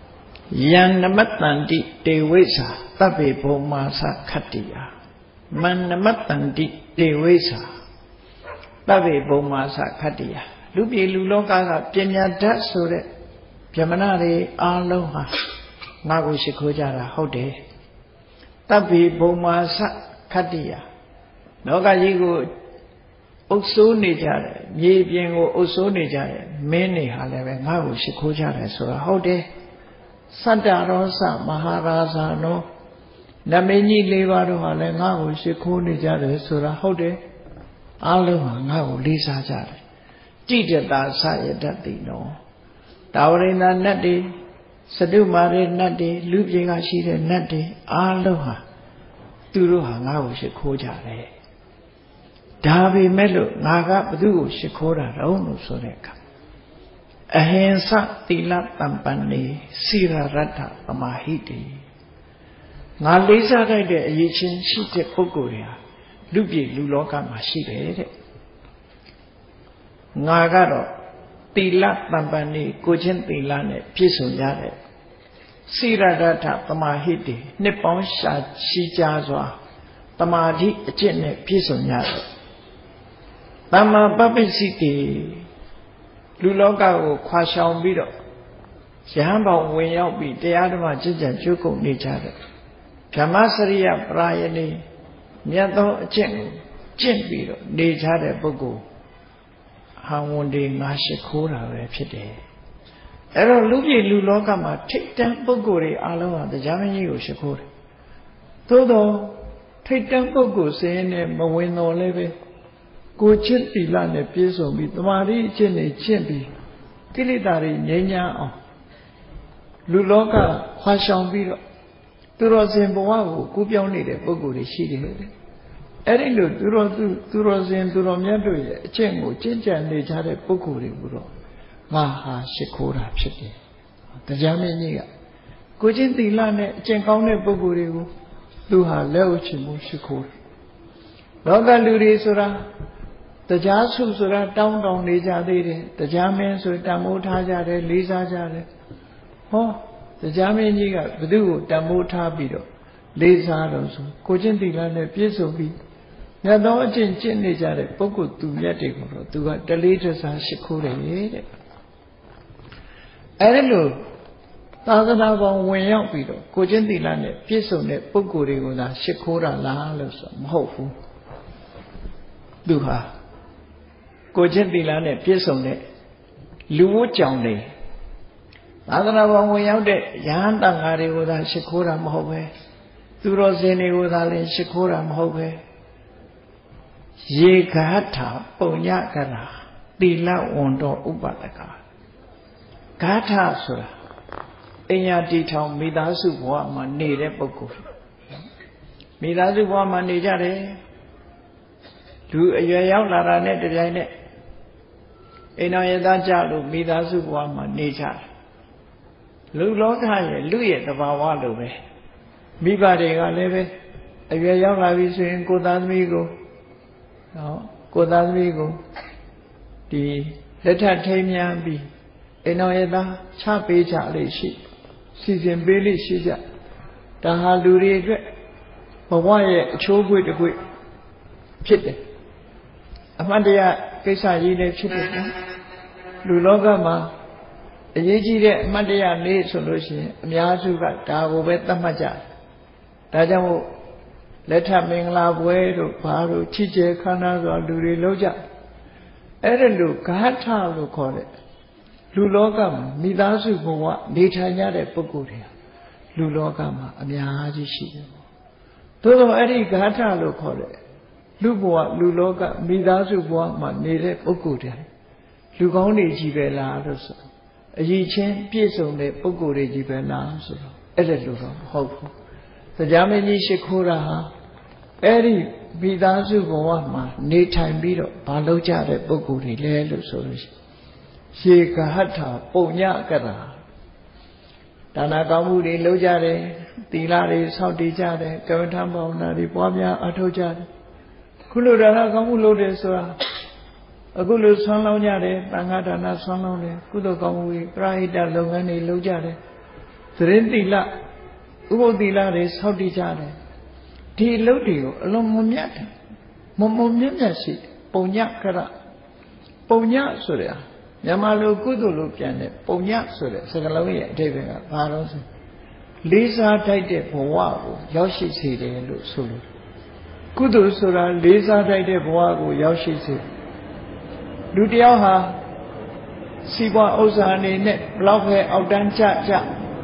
Yan namatandi dewesa tabe bomasa khatiya. Man namatandi dewesa tabe bomasa khatiya. Lupi luloka ka pinya dat so de pyamana de along ha nga ko shikho jaraဟုတ်တယ်. Tabe bomasa khatiya. လောကကြီးကိုအုပ်စိုးနေကြတယ်မြေပြင်ကိုအုပ်စိုးနေကြတယ်မင်းတွေဟာလည်းပဲငါ့ကိုရှိခိုးကြတယ်ဆိုတာဟုတ်တယ်စတ္တရောသမဟာရာဇာနောနမင်းကြီး၄ပါးတို့ဟာလည်းငါ့ကိုရှိခိုးနေကြတယ်ဆိုတာဟုတ်တယ်အားလုံးဟာငါ့ကိုလေးစားကြတယ်တိတ္တာဆယတတိနောတာဝရိန္ဒနတ်တွေစတုမာရိနတ်တွေလူပြေကရှိတဲ့နတ်တွေအားလုံးဟာသူတို့ဟာငါ့ကိုရှိခိုးကြတယ်ဒါပေမဲ့လို့ငါကဘသူ့ကိုရှိခိုးတာတော့လို့ဆိုတဲ့အခါအဟင်္စတိလတံပန်နေစိရရတ္ထပမာဟိတိငါလေးစားတတ်တဲ့အရေးချင်းရှိတဲ့ပုဂ္ဂိုလ်တွေဟာလူပြည်လူလောကမှာရှိတယ်တဲ့ငါကတော့တိလတံပန်နေကိုချင်းတိလနဲ့ပြည့်စုံကြတဲ့စိရရတ္ထပမာဟိတိနှစ်ပေါင်းရှာရှိကြစွာတမာတိအကျင့်နဲ့ပြည့်စုံကြတယ်တမ္မာပပိစိတေလူလောကကိုခွာရှောင်ပြီးတော့ရဟန်းဘောင်ဝင်ရောက်ပြီးတရားဓမ္မကျင့်ကြံကြိုးကုပ်နေကြတယ်ဓမ္မစရိယပရာယနေမြတ်သောအကျင့်ကိုကျင့်ပြီးတော့နေကြတဲ့ပုဂ္ဂိုလ်ဟာဝန်ဒီငါရှိခိုးတာပဲဖြစ်တယ်အဲ့တော့လူပြည်လူလောကမှာထိတ်တန့်ပုဂ္ဂိုလ်တွေအားလုံးဟာတရားမကြီးကိုရှိခိုးတယ်သို့တော့ထိတ်တန့်ပုဂ္ဂိုလ်စင်းနဲ့မဝင်တော်လည်းပဲကိုချစ်တိလနဲ့ပြည့်စုံပြီးတမာတိအကျင့်နဲ့ကျင့်ပြီးကိလေသာတွေငြိမ်းချမ်းအောင်လူလောကခွာရှောင်ပြီးတော့သူတော်စင်ဘဝကိုကူးပြောင်းနေတဲ့ပုဂ္ဂိုလ်တွေရှိတယ်လေအဲ့ဒီလိုသူတော်သူသူတော်စင်သူတော်မြတ်တို့ရဲ့အကျင့်ကိုကျင့်ကြံနေကြတဲ့ပုဂ္ဂိုလ်တွေကိုတော့ငါဟာရှိခိုးတာဖြစ်တယ်တရားမင်းကြီးကကိုချင်းတိလနဲ့အကျင့်ကောင်းတဲ့ပုဂ္ဂိုလ်တွေကိုသူဟာလက်ဥချင်မှုရှိခိုးတယ်လောကလူတွေဆိုတာတရားစုဆိုတာတောင်းတောင်းနေကြသေးတယ်တရားမင်းဆိုတန်မိုးထားကြတယ်လေးစားကြတယ်ဟောတရားမင်းကြီးကဘသူ့ကိုတန်မိုးထားပြီးတော့လေးစားတော့ဆိုကိုချင်းတိလနဲ့ပြည့်စုံပြီးမြတ်သောအကျင့်ကျင့်နေကြတဲ့ပုဂ္ဂိုလ်သူမြတ်တွေကိုတော့သူကတလေးတစားရှိခိုးတယ်တဲ့အဲ့လိုသာသနာပေါ်ဝင်ရောက်ပြီးတော့ကိုချင်းတိလနဲ့ပြည့်စုံတဲ့ပုဂ္ဂိုလ်တွေကိုသာရှိခိုးတာလားလို့ဆိုမဟုတ်ဘူးသူဟာကိုချင်းတိလနဲ့ပြည့်စုံတဲ့လူဝတ်ကြောင်တွေသာသနာပေါ်ဝင်ရောက်တဲ့ယဟန်တန်ဃာတွေကိုသာရှိခိုးတာမဟုတ်ပဲသူတော်စင်တွေကိုသာလည်းရှိခိုးတာမဟုတ်ပဲရေဂါထာပုံညကရာတိလဝန္တောဥပဒကဂါထာဆိုတာအညာတီထောင်မိသားစုဘဝမှာနေတဲ့ပုဂ္ဂိုလ်မိသားစုဘဝမှာနေကြတယ်လူအရွယ်ရောက်လာတာနဲ့တပြိုင်နက်အိမ်တော်ရသားကြလို့မိသားစုဘဝမှာနေကြတယ်လူလောကရဲ့လူရဲ့သဘာဝလိုပဲမိဘတွေကလည်းပဲအရွယ်ရောက်လာပြီဆိုရင်ကိုယ်သားသမီးကိုနော်ကိုယ်သားသမီးကိုဒီလက်ထပ်ထိမ်းမြန်းပြီးအိမ်တော်ရသားချပေးကြလိမ့်ရှိစီစဉ်ပေးလိမ့်ရှိကြဒါဟာလူတွေအတွက်ဘဝရဲ့အချိုးကွေ့တစ်ကွေ့ဖြစ်တယ်အမှန်တရားကိစ္စကြီးလည်းဖြစ်တယ်လူလောကမှာအရေးကြီးတဲ့အမှန်တရားလေးဆိုလို့ရှိရင်အများစုကဒါကိုပဲသတ်မှတ်ကြတယ်ဒါကြောင့်မို့လက်ထပ်မင်္ဂလာပွဲတို့ဘာတို့ချစ်ကြဲခမ်းနားစွာလူတွေလုပ်ကြအဲ့ဒါလို့ဂါထလို့ခေါ်တဲ့လူလောကမှာမိသားစုဘဝနေထိုင်ကြတဲ့ပုဂ္ဂိုလ်တွေလူလောကမှာအများကြီးရှိတယ်ပေါ့သို့တော့အဲ့ဒီဂါထလို့ခေါ်တဲ့လူဘဝလူလောကမိသားစုဘဝမှာနေတဲ့ပုဂ္ဂိုလ်တွေလူကောင်းတွေကြီးပဲလားလို့ဆိုအရေးချင်းပြည့်စုံတဲ့ပုဂ္ဂိုလ်တွေကြီးပဲလားဆိုတော့အဲ့ဒါလို့တော့မဟုတ်ဘူးတရားမင်းကြီးရှိခိုးတာဟာအဲ့ဒီမိသားစုဘဝမှာနေထိုင်ပြီးတော့ဘာလုပ်ကြတဲ့ပုဂ္ဂိုလ်တွေလဲလို့ဆိုလို့ရှိရေကဟထပုံညကရာဒါနကောင်းမှုတွေလုပ်ကြတယ်သီလတွေစောင့်တည်ကြတယ်ကမ္မထာဘာဝနာတွေပွားများအားထုတ်ကြတယ်ခုလိုဒါနကောင်းမှုလုပ်တယ်ဆိုတာအခုလိုဆွမ်းလောင်းကြတယ်သံဃာဒါနဆွမ်းလောင်းတယ်ကုသိုလ်ကောင်းမှုတွေပရိဟိတလုပ်ငန်းတွေလုပ်ကြတယ်သသတင်းသီလဥပုသ်သီလတွေစောင့်တည်ကြတယ်ဒီအလုပ်တွေကိုအလုံးမမြတ်တယ်မမမြတ်မြတ်ရှိပုံညကရပုံညဆိုတဲ့မြန်မာလိုကုသိုလ်လိုပြန်တဲ့ပုံညဆိုတဲ့စကားလုံးရဲ့အဓိပ္ပာယ်ကဘာလို့ဆိုလေးစားထိုက်တဲ့ဘဝကိုရောက်ရှိစေတယ်လို့ဆိုလို့ကုသိုလ်ဆိုတာလေးစားထိုက်တဲ့ဘဝကိုရောက်ရှိစေလူတယောက်ဟာစီးပွားဥစ္စာအနေနဲ့ဘလောက်ပဲအောက်တန်းကျကျ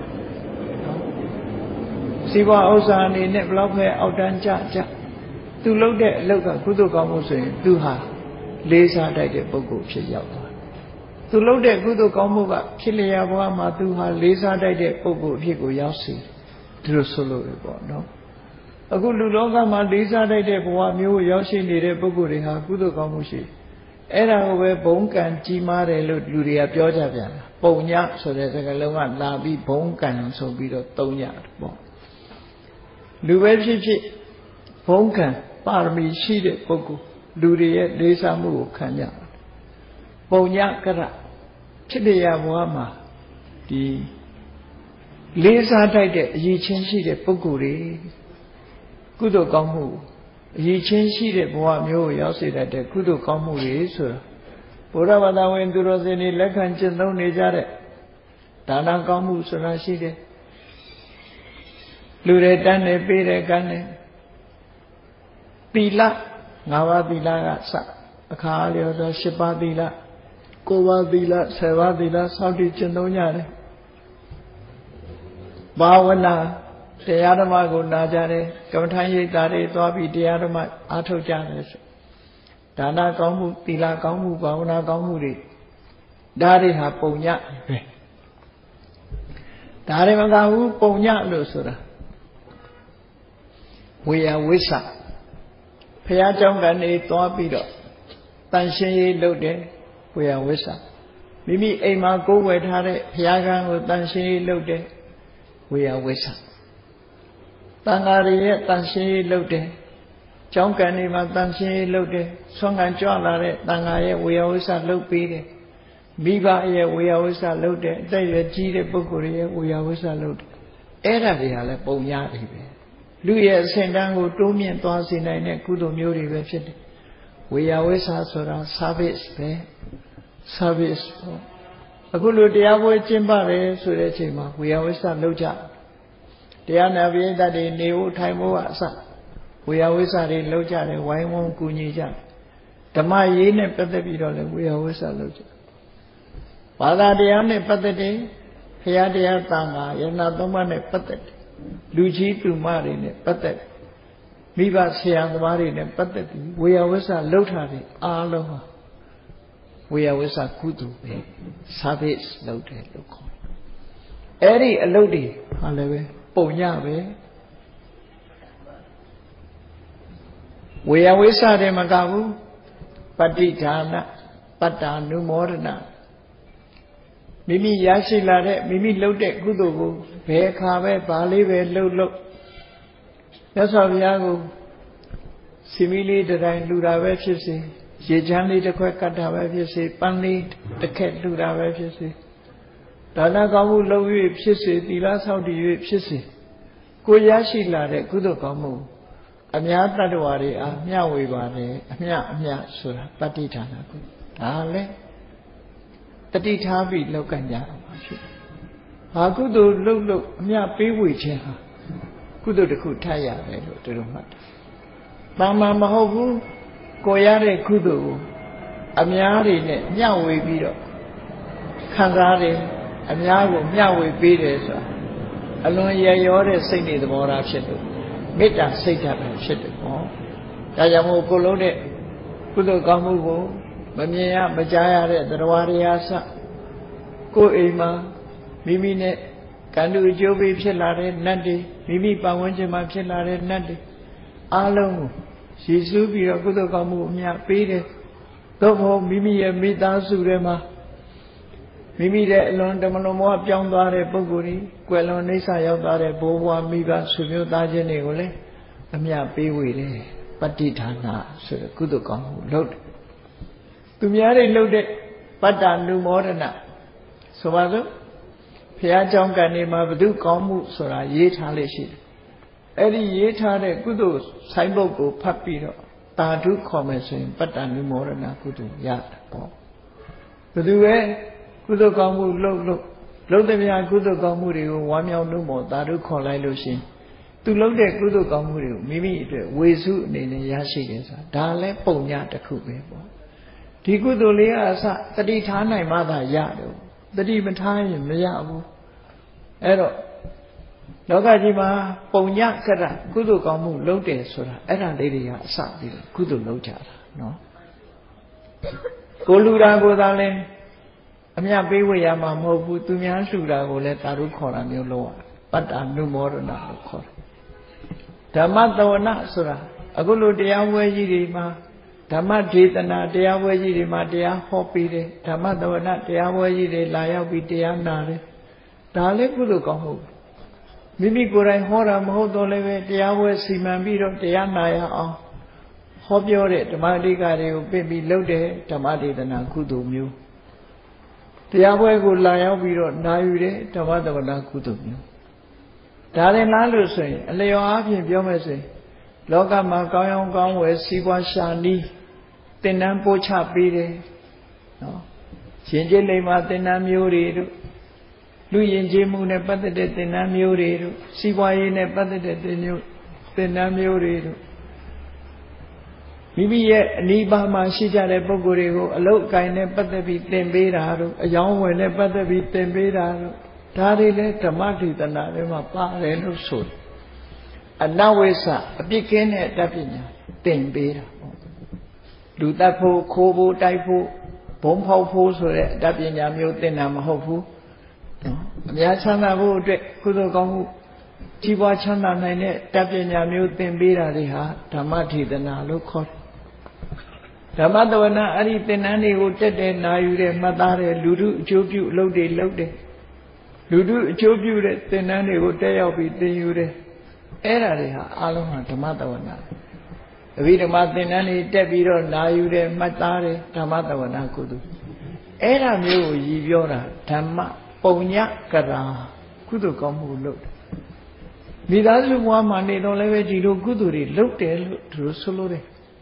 စီးပွားဥစ္စာအနေနဲ့ဘလောက်ပဲအောက်တန်းကျကျသူလုပ်တဲ့အလုပ်ကကုသိုလ်ကောင်းမှုဆိုရင်သူဟာလေးစားတတ်တဲ့ပုဂ္ဂိုလ်ဖြစ်ရောက်သွားသူလုပ်တဲ့ကုသိုလ်ကောင်းမှုကဖြစ်လျာဘဝမှာသူဟာလေးစားတတ်တဲ့ပုဂ္ဂိုလ်အဖြစ်ကိုရောက်စီဒီလိုဆိုလို့ရပေါ့နော်အခုလူလောကမှာလေးစားတတ်တဲ့ဘဝမျိုးရောက်ရှိနေတဲ့ပုဂ္ဂိုလ်တွေဟာကုသိုလ်ကောင်းမှုရှိအဲ့ဒါကိုပဲဘုံကံကြီးမားတယ်လို့လူတွေကပြောကြပြန်တာပုံညဆိုတဲ့စကားလုံးကလာပြီးဘုံကံဆိုပြီးတော့သုံးရတယ်ပေါ့လူပဲဖြစ်ဖြစ်ဘုံကံပါရမီရှိတဲ့ပုဂ္ဂိုလ်လူတွေရဲ့လေးစားမှုကိုခံကြတယ်ပုံညကရဖြစ်တဲ့ဘဝမှာဒီလေးစားတတ်တဲ့အရေးချင်းရှိတဲ့ပုဂ္ဂိုလ်တွေကုသိုလ်ကောင်းမှုအရေးချင်းရှိတဲ့ဘဝမျိုးကိုရောက်စေတတ်တဲ့ကုသိုလ်ကောင်းမှုတွေဆိုတာဘုရားဘာသာဝင်သူတော်စင်တွေလက်ခံကျင့်သုံးနေကြတဲ့ဒါနကောင်းမှုဆိုတာရှိတယ်လူတွေတန်းနေပေးတဲ့ကံနဲ့သီလငါးပါးသီလကစအခါလျော်သောရှစ်ပါးသီလကိုးပါးသီလဆယ်ပါးသီလစောင့်တည်ကျင့်သုံးကြတယ်ဘာဝနာတရားဓမ္မကိုနာကြတယ်ကမ္မထာရိပ်သာတွေသွားပြီးတရားဓမ္မအားထုတ်ကြတယ်ဆိုဒါနကောင်းမှုသီလကောင်းမှုဘာဝနာကောင်းမှုတွေဒါတွေဟာပုံညပဲဒါတွေမကဘူးပုံညလို့ဆိုတာဝေယဝိဆဘုရားကျောင်းကနေသွားပြီးတော့တန်ရှင်းရေးလုပ်တယ်ဝေယဝိဆမိမိအိမ်မှာကိုယ်ဝယ်ထားတဲ့ဘုရားကံကိုတန်ရှင်းရေးလုပ်တယ်ဝေယဝိဆတန်ဃာတွေရဲ့တန်ရှင်းရေးလုပ်တယ်ကျောင်းကန်တွေမှာတန်ရှင်းရေးလုပ်တယ်ဆွမ်းခံကြွလာတဲ့တန်ဃာရဲ့ဝေယဝိဆလုပ်ပေးတယ်မိဘရဲ့ဝေယဝိဆလုပ်တယ်အသက်ရွယ်ကြီးတဲ့ပုဂ္ဂိုလ်ရဲ့ဝေယဝိဆလုပ်တယ်အဲ့ဒါတွေဟာလည်းပုံညာတွေပဲလူရဲ့အစဉ်တန်းကိုတိုးမြင့်သွားစေနိုင်တဲ့ကုသိုလ်မျိုးတွေပဲဖြစ်တယ်ဝေယဝိဆဆိုတာ service ပဲ service ပေါ့အခုလိုတရားပွဲကျင့်ပါတယ်ဆိုတဲ့အချိန်မှာဝေယဝိဆလုပ်ကြတရားနာပိဋကတွေနေဖို့ထိုင်ဖို့အစဝေယဝိဆတွေလုပ်ကြတယ်ဝိုင်းဝန်းကူညီကြဓမ္မရေးနဲ့ပတ်သက်ပြီးတော့လည်းဝေယဝိဆလုပ်ကြဘာသာတရားနဲ့ပတ်သက်တယ်ဘုရားတရားသံဃာယန္နာသုံးပါးနဲ့ပတ်သက်တယ်လူကြီးသူမတွေနဲ့ပတ်သက်မိဘဆရာသမားတွေနဲ့ပတ်သက်ပြီးဝေယဝိဆလုပ်ထားတယ်အားလုံးဟာဝေယဝိဆကုသိုလ်ပဲ service လုပ်တယ်လို့ခေါ်တယ်အဲ့ဒီအလုပ်တွေဟာလည်းပဲပုံညပဲဝေယဝိဆတွေမကဘူးပဋိဌာနပတ္တာနုမောဒနာမိမိရရှိလာတဲ့မိမိလုပ်တဲ့ကုသိုလ်ကိုဘယ်အခါပဲဘာလေးပဲလှုပ်လှုပ်မြတ်စွာဘုရားကိုစီမီလေးတိုင်းလှူတာပဲဖြစ်စေရေချမ်းလေးတစ်ခွက်ကတ်တာပဲဖြစ်စေပန်းလေးတစ်ခက်လှူတာပဲဖြစ်စေဒါနကောင်းမှုလုပ်၍ဖြစ်စေသီလဆောက်တည်၍ဖြစ်စေကိုရရှိလာတဲ့ကုသိုလ်ကောင်းမှုအများတ attva တွေအားမျှဝေပါတယ်အမျှအမျှဆိုတာပဋိဌာနာကုဒါလည်းတတိထားပြီးလောက်ကံကြအောင်ပါဖြစ်။ဘာကုသိုလ်လုပ်လို့အမျှပေးဝေခြင်းဟာကုသိုလ်တစ်ခုထပ်ရတယ်လို့တို့မှတ်တယ်။ဘာမှမဟုတ်ဘူးကိုရတဲ့ကုသိုလ်ကိုအများတွေနဲ့မျှဝေပြီးတော့ခံစားတယ်အများကိုမျှဝေပေးတယ်ဆိုတာအလွန်ရရောတဲ့စိတ်နေသဘောထားဖြစ်လို့မေတ္တာစိတ်ဓာတ်ပဲဖြစ်တယ်ပေါ့။ဒါကြောင့်မို့ကိုလုံးတဲ့ကုသိုလ်ကောင်းမှုကိုမမြင်ရမကြားရတဲ့တရားတွေအားစကိုယ်အိမ်မှာမိမိနဲ့ကံတူအကျိုးပေးဖြစ်လာတဲ့နတ်တွေမိမိပတ်ဝန်းကျင်မှာဖြစ်လာတဲ့နတ်တွေအားလုံးကိုရည်စူးပြီးတော့ကုသိုလ်ကောင်းမှုအများပေးတယ်သို့မဟုတ်မိမိရဲ့မိသားစုထဲမှာမိမိရဲ့အလွန်တမလွန်ဘဝပြောင်းသွားတဲ့ပုဂ္ဂိုလ်ကြီးကွယ်လွန်နိစ္စရောက်သွားတဲ့ဘိုးဘွားမိဘဆွေမျိုးသားချင်းတွေကိုလည်းအများပေးဝေတယ်ပဋိဌာနာဆိုတဲ့ကုသိုလ်ကောင်းမှုလုပ်တယ်သူများတွေလှုပ်တဲ့ပတ္တနုမောဒနာဆိုပါစို့ဘုရားကျောင်းကနေမှာဘု து ကောင်းမှုဆိုတာရေးထားလို့ရှိတယ်အဲ့ဒီရေးထားတဲ့ကုသိုလ်ဆိုင်ဘုတ်ကိုဖတ်ပြီးတော့တာဓုခေါ်မယ်ဆိုရင်ပတ္တနုမောဒနာကုသိုလ်ရတယ်ပေါ့ဘယ်သူပဲကုသိုလ်ကောင်းမှုလုပ်လို့လုပ်တဲ့များကုသိုလ်ကောင်းမှုတွေကိုဝမ်းမြောက်နှုတ်မောတာဓုခေါ်လိုက်လို့ရှိရင်သူလုပ်တဲ့ကုသိုလ်ကောင်းမှုတွေကိုမိမိအတွက်ဝေစုအနေနဲ့ရရှိတယ်ဆိုတာဒါလည်းပုံညတစ်ခုပဲပေါ့ဒီကုသိုလ်လေးကအစတတိထားနိုင်မှသာရတယ်တတိမထားရင်မရဘူးအဲ့တော့လောကကြီးမှာပုံညကရကုသိုလ်ကောင်းမှုလုပ်တယ်ဆိုတာအဲ့ဒါလေးတွေကအစပြီးတော့ကုသိုလ်လုပ်ကြတာနော်ကိုလူတာကိုသာလဲအမြတ်ပေးဝေရမှာမဟုတ်ဘူးသူများလှူတာကိုလည်းတာရုခေါ်တာမျိုးလုပ်ရပတ္တနုမောဒနာလို့ခေါ်တယ်ဓမ္မတဝနာဆိုတာအခုလိုတရားပွဲကြီးတွေမှာဓမ္မဒေသနာတရားပွဲကြီးတွေမှာတရားဟောပေးတယ်ဓမ္မတဝနာတရားပွဲကြီးတွေလာရောက်ပြီးတရားနာတယ်ဒါလည်းကုသိုလ်ကောင်းမှုမိမိကိုယ်တိုင်ဟောတာမဟုတ်တော့လည်းပဲတရားပွဲစီမံပြီးတော့တရားနာရအောင်ဟောပြောတဲ့ဓမ္မအဓိကတွေကိုပြင်ပြီးလုပ်တဲ့ဓမ္မဒေသနာကုသိုလ်မျိုးတရားပွဲကိုလာရောက်ပြီးတော့နာယူတဲ့ဓမ္မတဝနာကုသိုလ်မျိုးဒါရင်လားလို့ဆိုရင်အလျော်အားဖြင့်ပြောမယ်ဆိုရင်လောကမှာကောင်းရောင်းကောင်းဝယ်စီးပွားရှာနီးသင်္นานပို့ချပေးတယ်နော်ရှင်ကျေးလိမ္မာသင်္นานမျိုးတွေတို့လူယဉ်ကျေးမှုနဲ့ပတ်သက်တဲ့သင်္นานမျိုးတွေတို့စီးပွားရေးနဲ့ပတ်သက်တဲ့သင်မျိုးသင်္นานမျိုးတွေတို့မိမိရဲ့အနိဗ္ဗာန်မှာရှိကြတဲ့ပုဂ္ဂိုလ်တွေကိုအလုတ်အကိုင်နဲ့ပတ်သက်ပြီးသင်ပေးတာတို့အယောင်းဝယ်နဲ့ပတ်သက်ပြီးသင်ပေးတာတို့ဒါတွေလည်းဓမ္မဒေသနာတွေမှာပါတယ်လို့ဆိုတယ်အနဝိသအပြစ်ကင်းတဲ့အတတ်ပညာသင်ပေးတာပေါ့လူတတ်ဖို့ခိုးဖို့တိုက်ဖို့ဘုံဖောက်ဖို့ဆိုတဲ့အတတ်ပညာမျိုးသင်တာမဟုတ်ဘူးအများချမ်းသာဖို့အတွက်ကုသိုလ်ကောင်းမှုကြီးပွားချမ်းသာနိုင်တဲ့တတ်ပညာမျိုးသင်ပေးတာတွေဟာဓမ္မဒေသနာလို့ခေါ်တယ်ဓမ္မတဝနာအဲ့ဒီသင်္นานတွေကိုတက်တဲ့နာယူတဲ့မှတ်သားတဲ့လူထုအကျိုးပြုအလုပ်တွေလုပ်တယ်လူထုအကျိုးပြုတဲ့သင်္นานတွေကိုတက်ရောက်ပြီးသင်ယူတယ်အဲ့ဒါတွေဟာအလုံးဟာဓမ္မတဝနာအဘိဓမ္မာသင်္นานတွေတက်ပြီးတော့နာယူတယ်မှတ်သားတယ်ဓမ္မတဝနာကုသိုလ်အဲ့ဒါမျိုးကိုရည်ပြောတာဓမ္မပုံညကရာကုသိုလ်ကောင်းမှုလုပ်တယ်မိသားစုဘဝမှာနေတော့လည်းပဲဒီလိုကုသိုလ်တွေလုပ်တယ်လို့သူတို့ဆိုလို့တယ်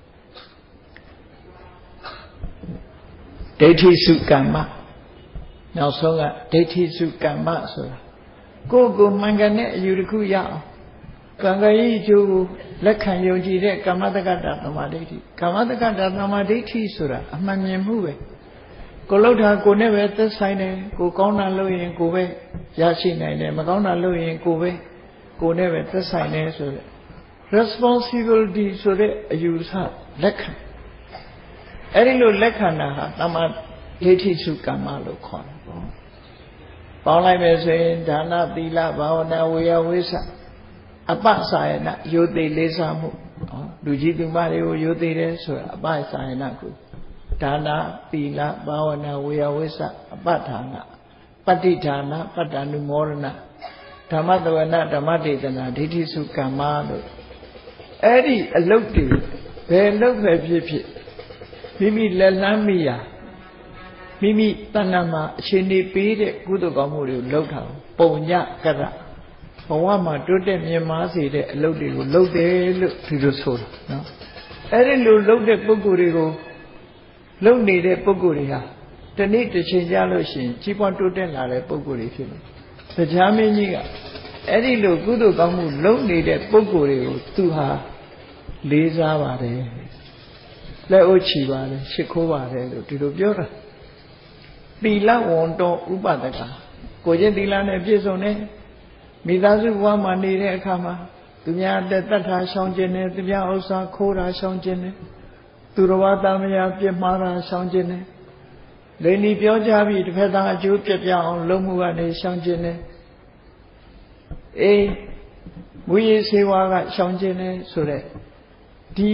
ဒိဋ္ဌိစုကမ္မနောက်ဆုံးကဒိဋ္ဌိစုကမ္မဆိုတာကိုယ့်ကိုမှန်ကန်တဲ့အယူတစ်ခုရအောင်ကံကရိအကျိုးကိုလက်ခံယုံကြည်တဲ့ကမ္မတက္ကတာသမာဓိဋ္ဌိကမ္မတက္ကတာသမာဓိဋ္ဌိဆိုတာအမှန်မြင်မှုပဲကိုလှုပ်တာကိုနဲ့ပဲသက်ဆိုင်တယ်ကိုကောင်းတာလုပ်ရင်ကိုပဲရရှိနိုင်တယ်မကောင်းတာလုပ်ရင်ကိုပဲကိုနဲ့ပဲသက်ဆိုင်တယ်ဆိုတဲ့ responsibility ဆိုတဲ့အယူဆလက်ခံအဲ့ဒီလိုလက်ခံတာဟာတမ္မာဒိဋ္ဌိစုကမ္မလို့ခေါ်တယ်ပေါ့ပေါင်းလိုက်မယ်ဆိုရင်ဒါနသီလဘာဝနာဝေယဝိသအပ္ပစာယနာယုတ်သိလေးစားမှုနော်လူကြီးသူမတွေကိုယုတ်သိတယ်ဆိုတာအပ္ပစာယနာကိုဒါနသီလဘာဝနာဝေယဝိသအပ္ပဒါနပဋိဌာနာပတ္တနုမောဒနာဓမ္မတဝနာဓမ္မဒေသနာဒိဋ္ဌိစုကမ္မလို့အဲ့ဒီအလုတ်တွေဘယ်လုတ်ပဲဖြစ်ဖြစ်မိမိလက်လန်းမိရာမိမိတဏ္ဍာမှာအခြေအနေပေးတဲ့ကုသိုလ်ကောင်းမှုတွေကိုလုပ်တာပုံညကရဘဝမှာတိုးတက်မြင့်မားစေတဲ့အလုပ်တွေကိုလုပ်တယ်လို့ဒီလိုဆိုတာနော်အဲ့ဒီလိုလုပ်တဲ့ပုဂ္ဂိုလ်တွေကိုလုပ်နေတဲ့ပုဂ္ဂိုလ်တွေဟာတနေ့တစ်ချိန်ကြာလို့ရှိရင်ကြီးပွားတိုးတက်လာတဲ့ပုဂ္ဂိုလ်တွေဖြစ်တယ်တရားမင်းကြီးကအဲ့ဒီလိုကုသိုလ်ကောင်းမှုလုပ်နေတဲ့ပုဂ္ဂိုလ်တွေကိုသူဟာလေးစားပါတယ်လက်ဥချီပါတယ်ရှ िख ိုးပါတယ်လို့ဒီလိုပြောတာသီလဝန္တောဥပဒကကိုချင်းသီလနဲ့ပြည့်စုံတယ်မိသားစုဘဝမှာနေတဲ့အခါမှာသူများတက်တတ်တာရှောင်ကျင်တယ်သူများဥစ္စာခိုးတာရှောင်ကျင်တယ်သူတော်ဘာသားမယားပြစ်မှားတာရှောင်ကျင်တယ်လိန်ဒီပြောကြပြီးတစ်ဖက်သားအကျိုးပြပြအောင်လုပ်မှုကနေရှောင်ကျင်တယ်အေးမူရည်စေဝါကရှောင်ကျင်တယ်ဆိုတဲ့ဒီ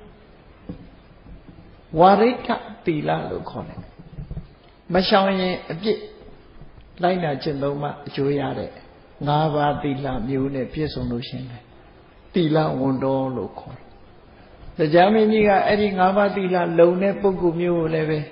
ဝါရိတ္တသီလလို့ခေါ်တယ်မရှောင်ရင်အပြစ်လိုက်နာကျင့်သုံးမှအကျိုးရတဲ့ငါးပါးသီလမျိုးနဲ့ပြည့်စုံလို့ရှင်တယ်သီလဝန်တော်လို့ခေါ်တယ်တရားမင်းကြီးကအဲ့ဒီငါးပါးသီလလုံတဲ့ပုဂ္ဂိုလ်မျိုးကိုလည်းပဲ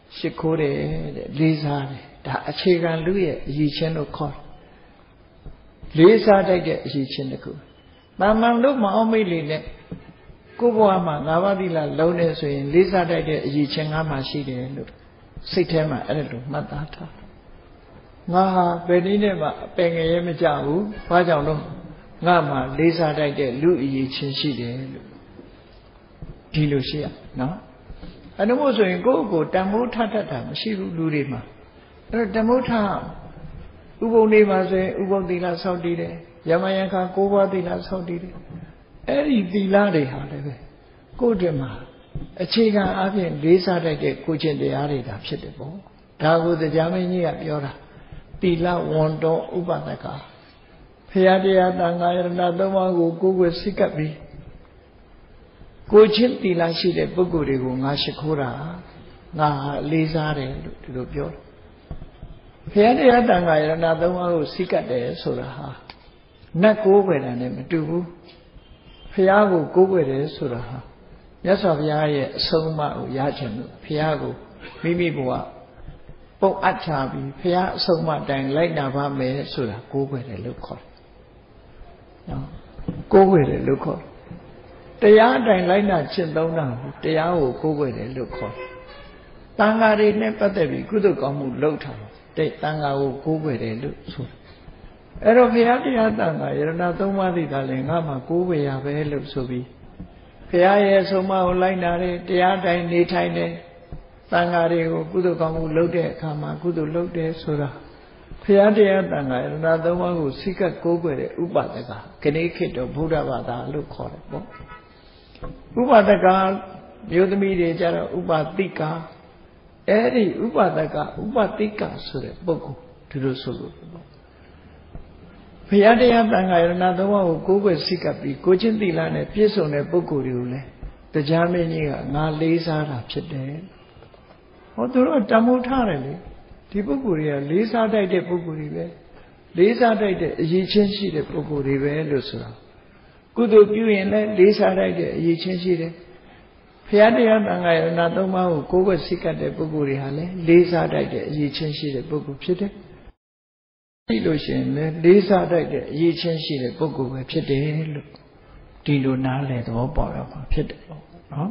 ရှိခိုးတယ်တဲ့လေးစားတယ်ဒါအခြေခံလူရဲ့အရည်ချင်းလို့ခေါ်လေးစားတတ်တဲ့အရည်ချင်းတစ်ခုတာမန်လို့မအောင်မိလေနဲ့ကိုယ့်ဘဝမှာငါးပါးသီလလုံးနေဆိုရင်လေးစားတတ်တဲ့အရည်ချင်းငါးမှာရှိတယ်လို့စိတ်ထဲမှာအဲ့လိုမှတ်သားထားငါဟာဘယ်နည်းနဲ့မှအပင်ငရဲမကြဘူးဘာကြောင့်လို့ငါမှာလေးစားတတ်တဲ့လူအရည်ချင်းရှိတယ်လို့ဒီလိုရှိရနော်အဲ့လိုမို့ဆိုရင်ကိုယ့်ကိုယ်တန်ဖိုးထတတ်တာမရှိဘူးလူတွေမှာအဲ့တော့တန်ဖိုးထဥပုံတွေမှာဆိုရင်ဥပုံသီလစောင့်တည်တယ်ယမယံခါကိုးပါးသီလစောင့်တည်တယ်အဲ့ဒီသီလတွေဟာလည်းပဲကိုယ့်အတွက်မှာအခြေခံအပြင်လေးစားတတ်တဲ့ကိုယ်ချင်းတရားတွေဒါဖြစ်တယ်ပေါ့ဒါကိုတရားမင်းကြီးကပြောတာသီလဝန်တော်ဥပဒကဖရာတရားတန်ခါရဏသုံးပါးကိုကိုယ်ကိုစိတ်ကပ်ပြီးကိုချင်းသီလရှိတဲ့ပုဂ္ဂိုလ်တွေကိုငါရှိခိုးတာငါလေးစားတယ်လို့ဒီလိုပြောတယ်ဘုရားတရားတန်ခါရဏသုံးပါးကိုစိတ်ကပ်တယ်ဆိုတာဟာနတ်ကိုးကွယ်တာနဲ့မတူဘူးဘုရားကိုကိုးကွယ်တယ်ဆိုတာဟာမြတ်စွာဘုရားရဲ့အဆုံးအမကိုရချင်လို့ဘုရားကိုမိမိဘဝပုံအပ်ချပြီးဘုရားအဆုံးအမတိုင်လိုက်နာပါမယ်ဆိုတာကိုးကွယ်တယ်လို့ခေါ်တယ်နော်ကိုးကွယ်တယ်လို့ခေါ်တယ်တရားအတိုင်းလိုက်နာကျင့်သုံးတာတရားကိုကိုးကွယ်တယ်လို့ခေါ်တယ်တန်ခါတွေနဲ့ပတ်သက်ပြီးကုသိုလ်ကောင်းမှုလုပ်ထားတယ်တန်ခါကိုကိုးကွယ်တယ်လို့ဆိုတယ်အဲ့တော့ဘုရားတရားတန်ခါယရဏသုံးပါးသိတာလည်းငါမှကိုးကွယ်ရပဲလို့ဆိုပြီးဘုရားရဲ့ဆုံးမကိုလိုက်နာတယ်တရားတိုင်းနေထိုင်တယ်တန်ခါတွေကိုကုသိုလ်ကောင်းမှုလုပ်တဲ့အခါမှာကုသိုလ်လုပ်တယ်ဆိုတာဘုရားတရားတန်ခါယရဏသုံးပါးကိုစိတ်ကကိုးကွယ်တဲ့ဥပဒကခဏိခေတ္တဗုဒ္ဓဘာသာလို့ခေါ်တယ်ပေါ့ဥပဒကမျိုးသမီးတွေကြတော့ဥပတိကအဲ့ဒီဥပဒကဥပတိကဆိုတဲ့ပုဂ္ဂိုလ်ဒီလိုဆိုလို့ပေါ့ဘုရားတရားတန်ခါရဏသုံးပါးကိုကိုးကွယ်စိတ်ကပ်ပြီးကိုချင်းသီလနဲ့ပြည့်စုံတဲ့ပုဂ္ဂိုလ်တွေကိုလည်းတရားမင်းကြီးကငါလေးစားတာဖြစ်တယ်ဟောသူတို့တမိုးထားတယ်လေဒီပုဂ္ဂိုလ်တွေကလေးစားတတ်တဲ့ပုဂ္ဂိုလ်တွေပဲလေးစားတတ်တဲ့အရည်ချင်းရှိတဲ့ပုဂ္ဂိုလ်တွေပဲလို့ဆိုတာကုသိုလ်ပြုရင်လည်းလေးစားတတ်တဲ့အရည်ချင်းရှိတယ်ဘုရားတရားတန်ခါရဏသုံးပါးကိုကိုးကွယ်စိတ်ကပ်တဲ့ပုဂ္ဂိုလ်တွေဟာလည်းလေးစားတတ်တဲ့အရည်ချင်းရှိတဲ့ပုဂ္ဂိုလ်ဖြစ်တယ်ဒီလိုရှင်လည်းလေးစားတတ်တဲ့အရည်ချင်းရှိတဲ့ပုဂ္ဂိုလ်ပဲဖြစ်တယ်လို့ဒီလိုနားလည်သဘောပေါက်ရမှာဖြစ်တယ်ပေါ့နော်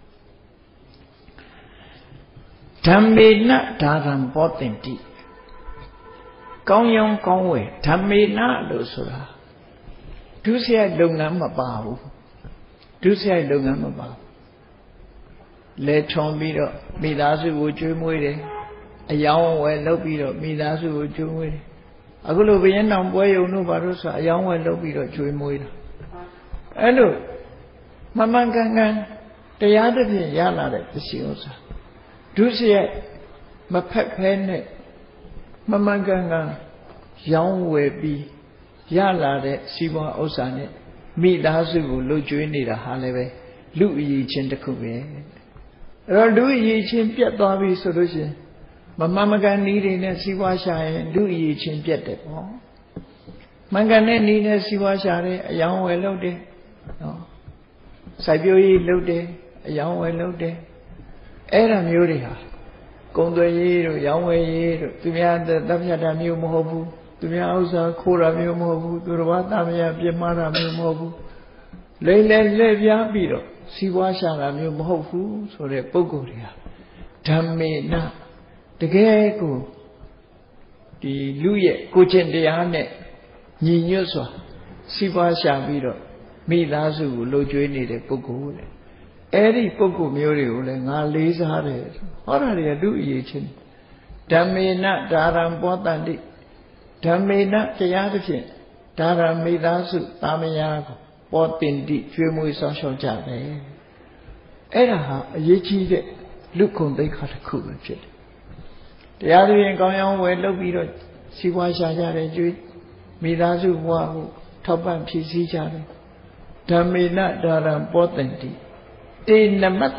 ဓမ္မေနဒါရံဘောတင်တိကောင်းရောင်းကောင်းဝယ်ဓမ္မေနလို့ဆိုတာဒုစရိုက်လုပ်ငန်းမပါဘူးဒုစရိုက်လုပ်ငန်းမပါဘူးလဲထုံပြီးတော့မိသားစုကိုကျွေးမွေးတယ်အယောင်းဝယ်လုပ်ပြီးတော့မိသားစုကိုကျွေးမွေးတယ်အခုလိုဘယင်းတောင်ပွဲယုံတို့ဘာလို့ဆိုအယောင်းဝယ်လုပ်ပြီးတော့ကျွေးမွေးတာအဲ့လိုမမှန်ကန်ကန်တရားတစ်ဖြင့်ရလာတဲ့ပစ္စည်းဥစ္စာဒုစရိုက်မဖက်ဖဲနဲ့မမှန်ကန်ကန်ရောင်းဝယ်ပြီးရလာတဲ့စီးပွားဥစ္စာနဲ့မိသားစုကိုလှုပ်ကြွေးနေတာဟာလည်းပဲလူအရေးချင်းတစ်ခုပဲအဲ့တော့လူအရေးချင်းပြတ်သွားပြီဆိုလို့ရှိရင်မမှန်မကန်နည်းတွေနဲ့စီးပွားရှာရင်လူအရေးချင်းပြတ်တယ်ပေါ့မှန်ကန်တဲ့နည်းနဲ့စီးပွားရှာတယ်အယောင်းဝယ်လုပ်တယ်နော်စိုက်ပျိုးရေးလုပ်တယ်အယောင်းဝယ်လုပ်တယ်အဲ့ဒါမျိုးတွေဟာကုန်သွယ်ရေးတို့ရောင်းဝယ်ရေးတို့သူများတပ်ဖြတ်တာမျိုးမဟုတ်ဘူးသူများဥစ္စာခိုးတာမျိုးမဟုတ်ဘူးသူတော်ဘာသားမယားပြစ်မှားတာမျိုးမဟုတ်ဘူးလိမ့်လဲလဲပြားပြီးတော့စီးပွားရှာတာမျိုးမဟုတ်ဘူးဆိုတဲ့ပုဂ္ဂိုလ်တွေဟာဓမ္မေနတကယ်ကိုဒီလူရဲ့ကိုချင်းတရားနဲ့ညီညွတ်စွာစီးပွားရှာပြီးတော့မိသားစုကိုလှုပ်ကြွေးနေတဲ့ပုဂ္ဂိုလ်တဲ့အဲ့ဒီပုဂ္ဂိုလ်မျိုးတွေကိုလည်းငါလေးစားတယ်ဟောတာတွေကလူအရေးချင်းဓမ္မေနဒါရံပောတန္တိဓမ္မေနတရားတစ်ဖြင့်ဒါရံမိသားစုသာမယာကိုပေါ်တင်တိကျွေးမွေးဆောင်ရှောက်ကြတယ်အဲ့ဒါဟာအရေးကြီးတဲ့လူခုံသိက္ခာတစ်ခုပဲဖြစ်တယ်တရားသူရင်ကောင်းရောင်းဝယ်လုပ်ပြီးတော့စီးပွားရှာကြတယ်ကျွေးမိသားစုဘဝကိုထောက်ပံ့ဖြည့်ဆည်းကြတယ်ဓမ္မေနဒါရံပောတန္တိတေနမတ္တ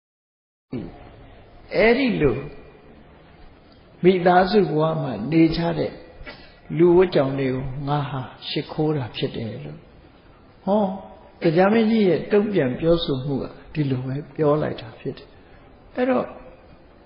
အဲ့ဒီလိုမိသားစုဘဝမှာနေကြတဲ့လူဝတ်ကြောင့်တွေကိုငါဟာရှ िख ိုးတာဖြစ်တယ်လို့ဟောတရားမင်းကြီးရဲ့တုံ့ပြန်ပြောဆိုမှုကဒီလိုပဲပြောလိုက်တာဖြစ်တယ်အဲ့တော့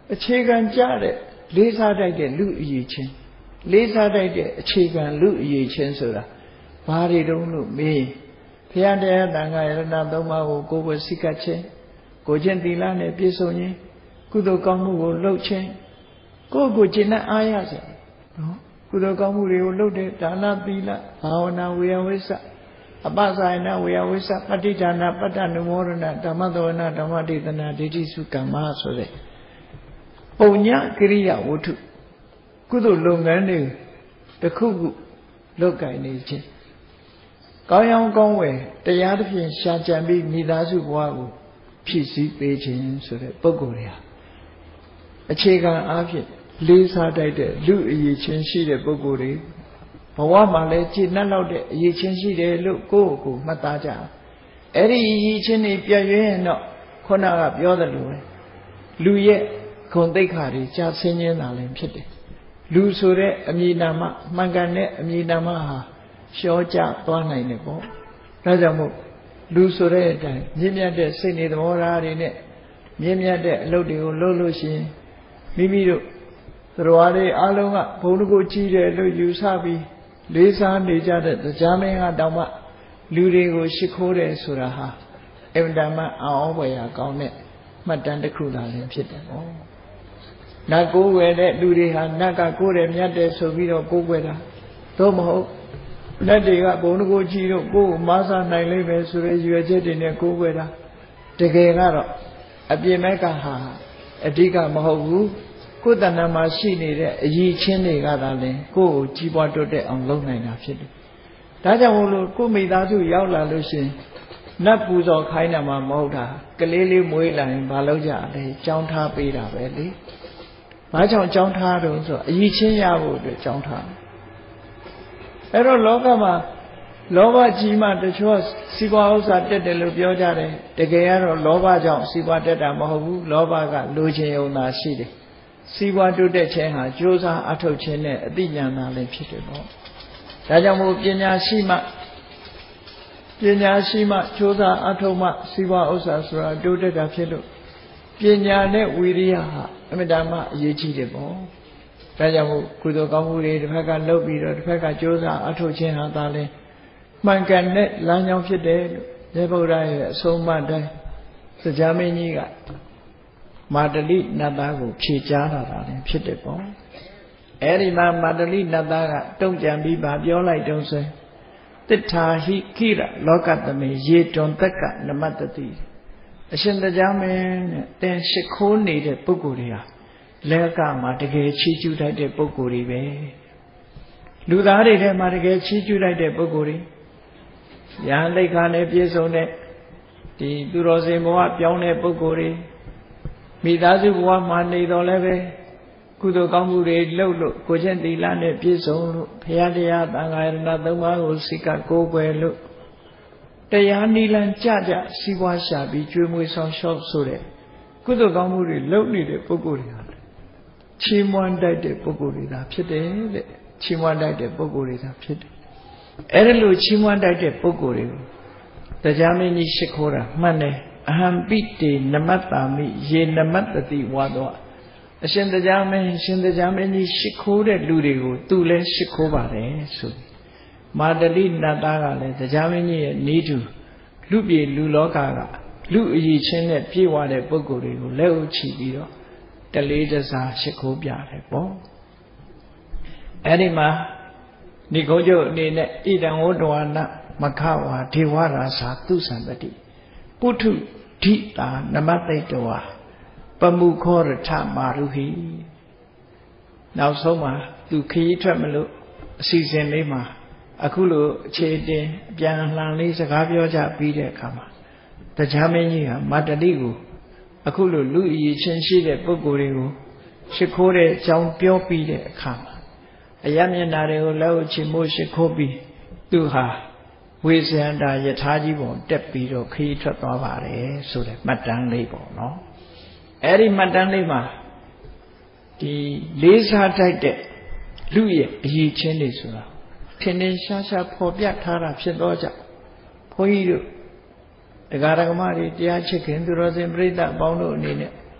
အခြေခံကြတဲ့လေးစားတတ်တဲ့လူအရေးချင်းလေးစားတတ်တဲ့အခြေခံလူအရေးချင်းဆိုတာဘာတွေတုံးလို့မေးဘုရားတရားတန်ခါရတနာသုံးပါးကိုကိုယ်ဝစိကတ်ခြင်းကိုချင်းသီလနဲ့ပြည့်စုံခြင်းကုသိုလ်ကောင်းမှုကိုလုပ်ခြင်းကိုယ့်ကိုကျင့်တဲ့အားရစေနော်ကုသိုလ်ကောင်းမှုတွေကိုလုပ်တဲ့ဒါနသီလဘာဝနာဝေယဝိစ္စအပဇာယနာဝေယဝိစ္စပဋိဌာနာပတ္တနုမောဒနာဓမ္မသောနာဓမ္မဒေသနာဒိဋ္ဌိစုကမ္မဆိုတဲ့ပုံညကိရိယာဝတ္ထုကုသိုလ်လုပ်ငန်းတွေတစ်ခုခုလုပ်ကိုင်နေခြင်းကောင်းရောင်းကောင်းဝယ်တရားသဖြင့်ရှာကြံပြီးမိသားစုဘဝကိုဖြည့်ဆည်းပေးခြင်းဆိုတဲ့ပုဂ္ဂိုလ်တွေဟာအခြေခံအားဖြင့်လေးစားတတ်တဲ့လူအရေးချင်းရှိတဲ့ပုဂ္ဂိုလ်တွေဘဝမှာလည်းကြည်နှက်လောက်တဲ့အရေးချင်းရှိတယ်လို့ကိုယ့်ကိုယ်မှတ်သားကြအဲ့ဒီအရေးချင်းတွေပြည့်ရွရင်တော့ခုနကပြောသလိုပဲလူရဲ့ဂုဏ်သိက္ခာတွေကြာဆင်းခြင်းသာလည်းဖြစ်တယ်လူဆိုတဲ့အမည်နာမမှန်ကန်တဲ့အမည်နာမဟာရှောကျသွားနိုင်တယ်ပေါ့ဒါကြောင့်မို့လူဆိုတဲ့အတိုင်းမြင့်မြတ်တဲ့စိတ်နေသဘောထားတွေနဲ့မြင့်မြတ်တဲ့အလုပ်တွေကိုလုပ်လို့ရှိရင်မိမိတို့သရဝါတွေအားလုံးကဘုံတစ်ခုကြီးတယ်လို့ယူဆပြီးလေးစားနေကြတဲ့တရားမင်းကတောင်မှလူတွေကိုရှ िख ိုးတယ်ဆိုတာဟာအင်တမအံ့ဩဖွယ်ရာကောင်းတဲ့မှတ်တမ်းတစ်ခုသာလည်းဖြစ်တယ်ပေါ့နတ်ကိုးွယ်တဲ့လူတွေဟာနတ်ကကိုးတယ်မြတ်တယ်ဆိုပြီးတော့ကိုးွယ်တာသို့မဟုတ်နတ်တွေကဘုံတစ်ခုကြီးတို့ကိုယ်ကိုမားစားနိုင်လိမ့်မယ်ဆိုတဲ့ရွယ်ချက်တွေနဲ့ကိုးွယ်တာတကယ်ကတော့အပြစ်မဲ့ကဟာအဓိကမဟုတ်ဘူးကိုယ်တဏ္ဍာမှာရှိနေတဲ့အရည်ချင်းတွေကသာလင်ကိုယ့်ကိုကြီးပွားတိုးတက်အောင်လုပ်နိုင်တာဖြစ်တယ်။ဒါကြောင့်မို့လို့ကိုယ်မိသားစုရောက်လာလို့ရှိရင်နတ်ပူဇော်ခိုင်းတာမှမဟုတ်တာကလေးလေးမွေးလာရင်ဘာလုပ်ကြလဲကြောင်းထားပေးတာပဲလေ။ဘာကြောင့်ကြောင်းထားတော့ဆိုအရည်ချင်းရဖို့အတွက်ကြောင်းထား။အဲ့တော့လောကမှာလောဘကြီးမှတချို့စီးပွားဥစ္စာတက်တယ်လို့ပြောကြတယ်။တကယ်ကတော့လောဘကြောင့်စီးပွားတက်တာမဟုတ်ဘူး။လောဘကလိုချင်ုံသာရှိတယ်။စီးပွားတိုးတက်ခြင်းဟာကြိုးစားအထောက်ခြင်းနဲ့အသိဉာဏ်သာလည်းဖြစ်တယ်ပေါ့ဒါကြောင့်မို့ပညာရှိမှပညာရှိမှကြိုးစားအထောက်မှစီးပွားဥစ္စာဆိုတာတိုးတက်တာဖြစ်လို့ပညာနဲ့ဝိရိယဟာအမြဲတမ်းအရေးကြီးတယ်ပေါ့ဒါကြောင့်မို့ကုသိုလ်ကောင်းမှုတွေတစ်ဖက်ကလုပ်ပြီးတော့တစ်ဖက်ကကြိုးစားအထောက်ခြင်းဟာသာလဲမှန်ကန်တဲ့လမ်းကြောင်းဖြစ်တယ်လို့ရေဗုဒ္ဓရဲ့အဆုံးအမတိုင်းစကြာမင်းကြီးကမာတလိနတ်သားကိုဖြေကြားလာတာလည်းဖြစ်တယ်ပေါ့အဲ့ဒီမှာမာတလိနတ်သားကတုံ့ကြံပြီးဗာပြောလိုက်တုံးဆိုတိထာဟိခိရလောကတမေရေတွန်တက်ကနမတ္တတိအရှင်တရားမင်းနဲ့တင်ရှိခိုးနေတဲ့ပုဂ္ဂိုလ်တွေဟာလက်ကမှာတကယ်ချီးကျူးတတ်တဲ့ပုဂ္ဂိုလ်တွေပဲလူသားတွေထဲမှာတကယ်ချီးကျူးတတ်တဲ့ပုဂ္ဂိုလ်တွေယဟန်လိက္ခာနဲ့ပြည့်စုံတဲ့ဒီသူတော်စင်ဘဝပြောင်းတဲ့ပုဂ္ဂိုလ်တွေမိသားစုဘဝမှာနေတော်လည်းပဲကုသိုလ်ကောင်းမှုတွေလုပ်လို့ကိုချင်းသီလနဲ့ပြည့်စုံလို့ဘုရားတရားသံဃာရဏသုံးပါးကိုစိတ်ကကိုးကွယ်လို့တရားနိလန်ကြကြစီးပွားရှာပြီးကျွေးမွေးဆောင်ရှောက်ဆိုတဲ့ကုသိုလ်ကောင်းမှုတွေလုပ်နေတဲ့ပုဂ္ဂိုလ်တွေဟာချီးမွမ်းတတ်တဲ့ပုဂ္ဂိုလ်တွေသာဖြစ်တယ်တဲ့ချီးမွမ်းတတ်တဲ့ပုဂ္ဂိုလ်တွေသာဖြစ်တယ်အဲ့ဒါလို့ချီးမွမ်းတတ်တဲ့ပုဂ္ဂိုလ်တွေကိုတရားမင်းကြီးရှိခိုးတာမှန်တယ်အဟံပိတေနမတ္တာမိယေနမတ္တတိဝါသောအရှင်တရားမင်းရှင်တရားမင်းကြီးရှိခိုးတဲ့လူတွေကိုသူလည်းရှိခိုးပါတယ်ဆိုမာတလိနတ်သားကလည်းတရားမင်းကြီးရဲ့နေတူလူပြေလူလောကကလူအည်ချင်းနဲ့ပြေဝတဲ့ပုဂ္ဂိုလ်တွေကိုလက်ဥချီပြီးတော့တလေးတစားရှိခိုးပြတယ်ပေါ့အဲ့ဒီမှာဒီကုန်းကျုပ်အနေနဲ့ဣဒံဝတ္တဝနာမခဝါဒေဝရာသာသူစံပတိပုထုဓိတာနမသိတဝါပမုခောရထမာရုဟိနောက်ဆုံးမှာသူခရီးထွက်မလို့အစီအစဉ်လေးမှာအခုလိုအခြေတင်ပြန်လှန်လေးစကားပြောကြပြီးတဲ့အခါမှာတရားမင်းကြီးကမာတလိကိုအခုလိုလူအည်ချင်းရှိတဲ့ပုဂ္ဂိုလ်တွေကိုရှိခိုးတဲ့အကြောင်းပြောပြီးတဲ့အခါမှာအယမျက်နာတွေကိုလက်ဥချီမို့ရှိခိုးပြီးသူဟာဝေဇယန္တာယထာကြီးပေါ်တက်ပြီးတော့ခရီးထွက်သွားပါတယ်ဆိုတဲ့မှတ်တမ်းလေးပေါ့နော်အဲ့ဒီမှတ်တမ်းလေးမှာဒီလေးစားတတ်တဲ့လူရဲ့အရေးချင်းတွေဆိုတာထင်ထင်ရှားရှားဖော်ပြထားတာဖြစ်တော့ကြောင့်ဘုန်းကြီးတို့တရားဓမ္မတွေတရားချစ်ခင်သူတော်စင်ပြိဿအပေါင်းတို့အနေနဲ့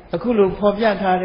အခုလိုဖော်ပြထား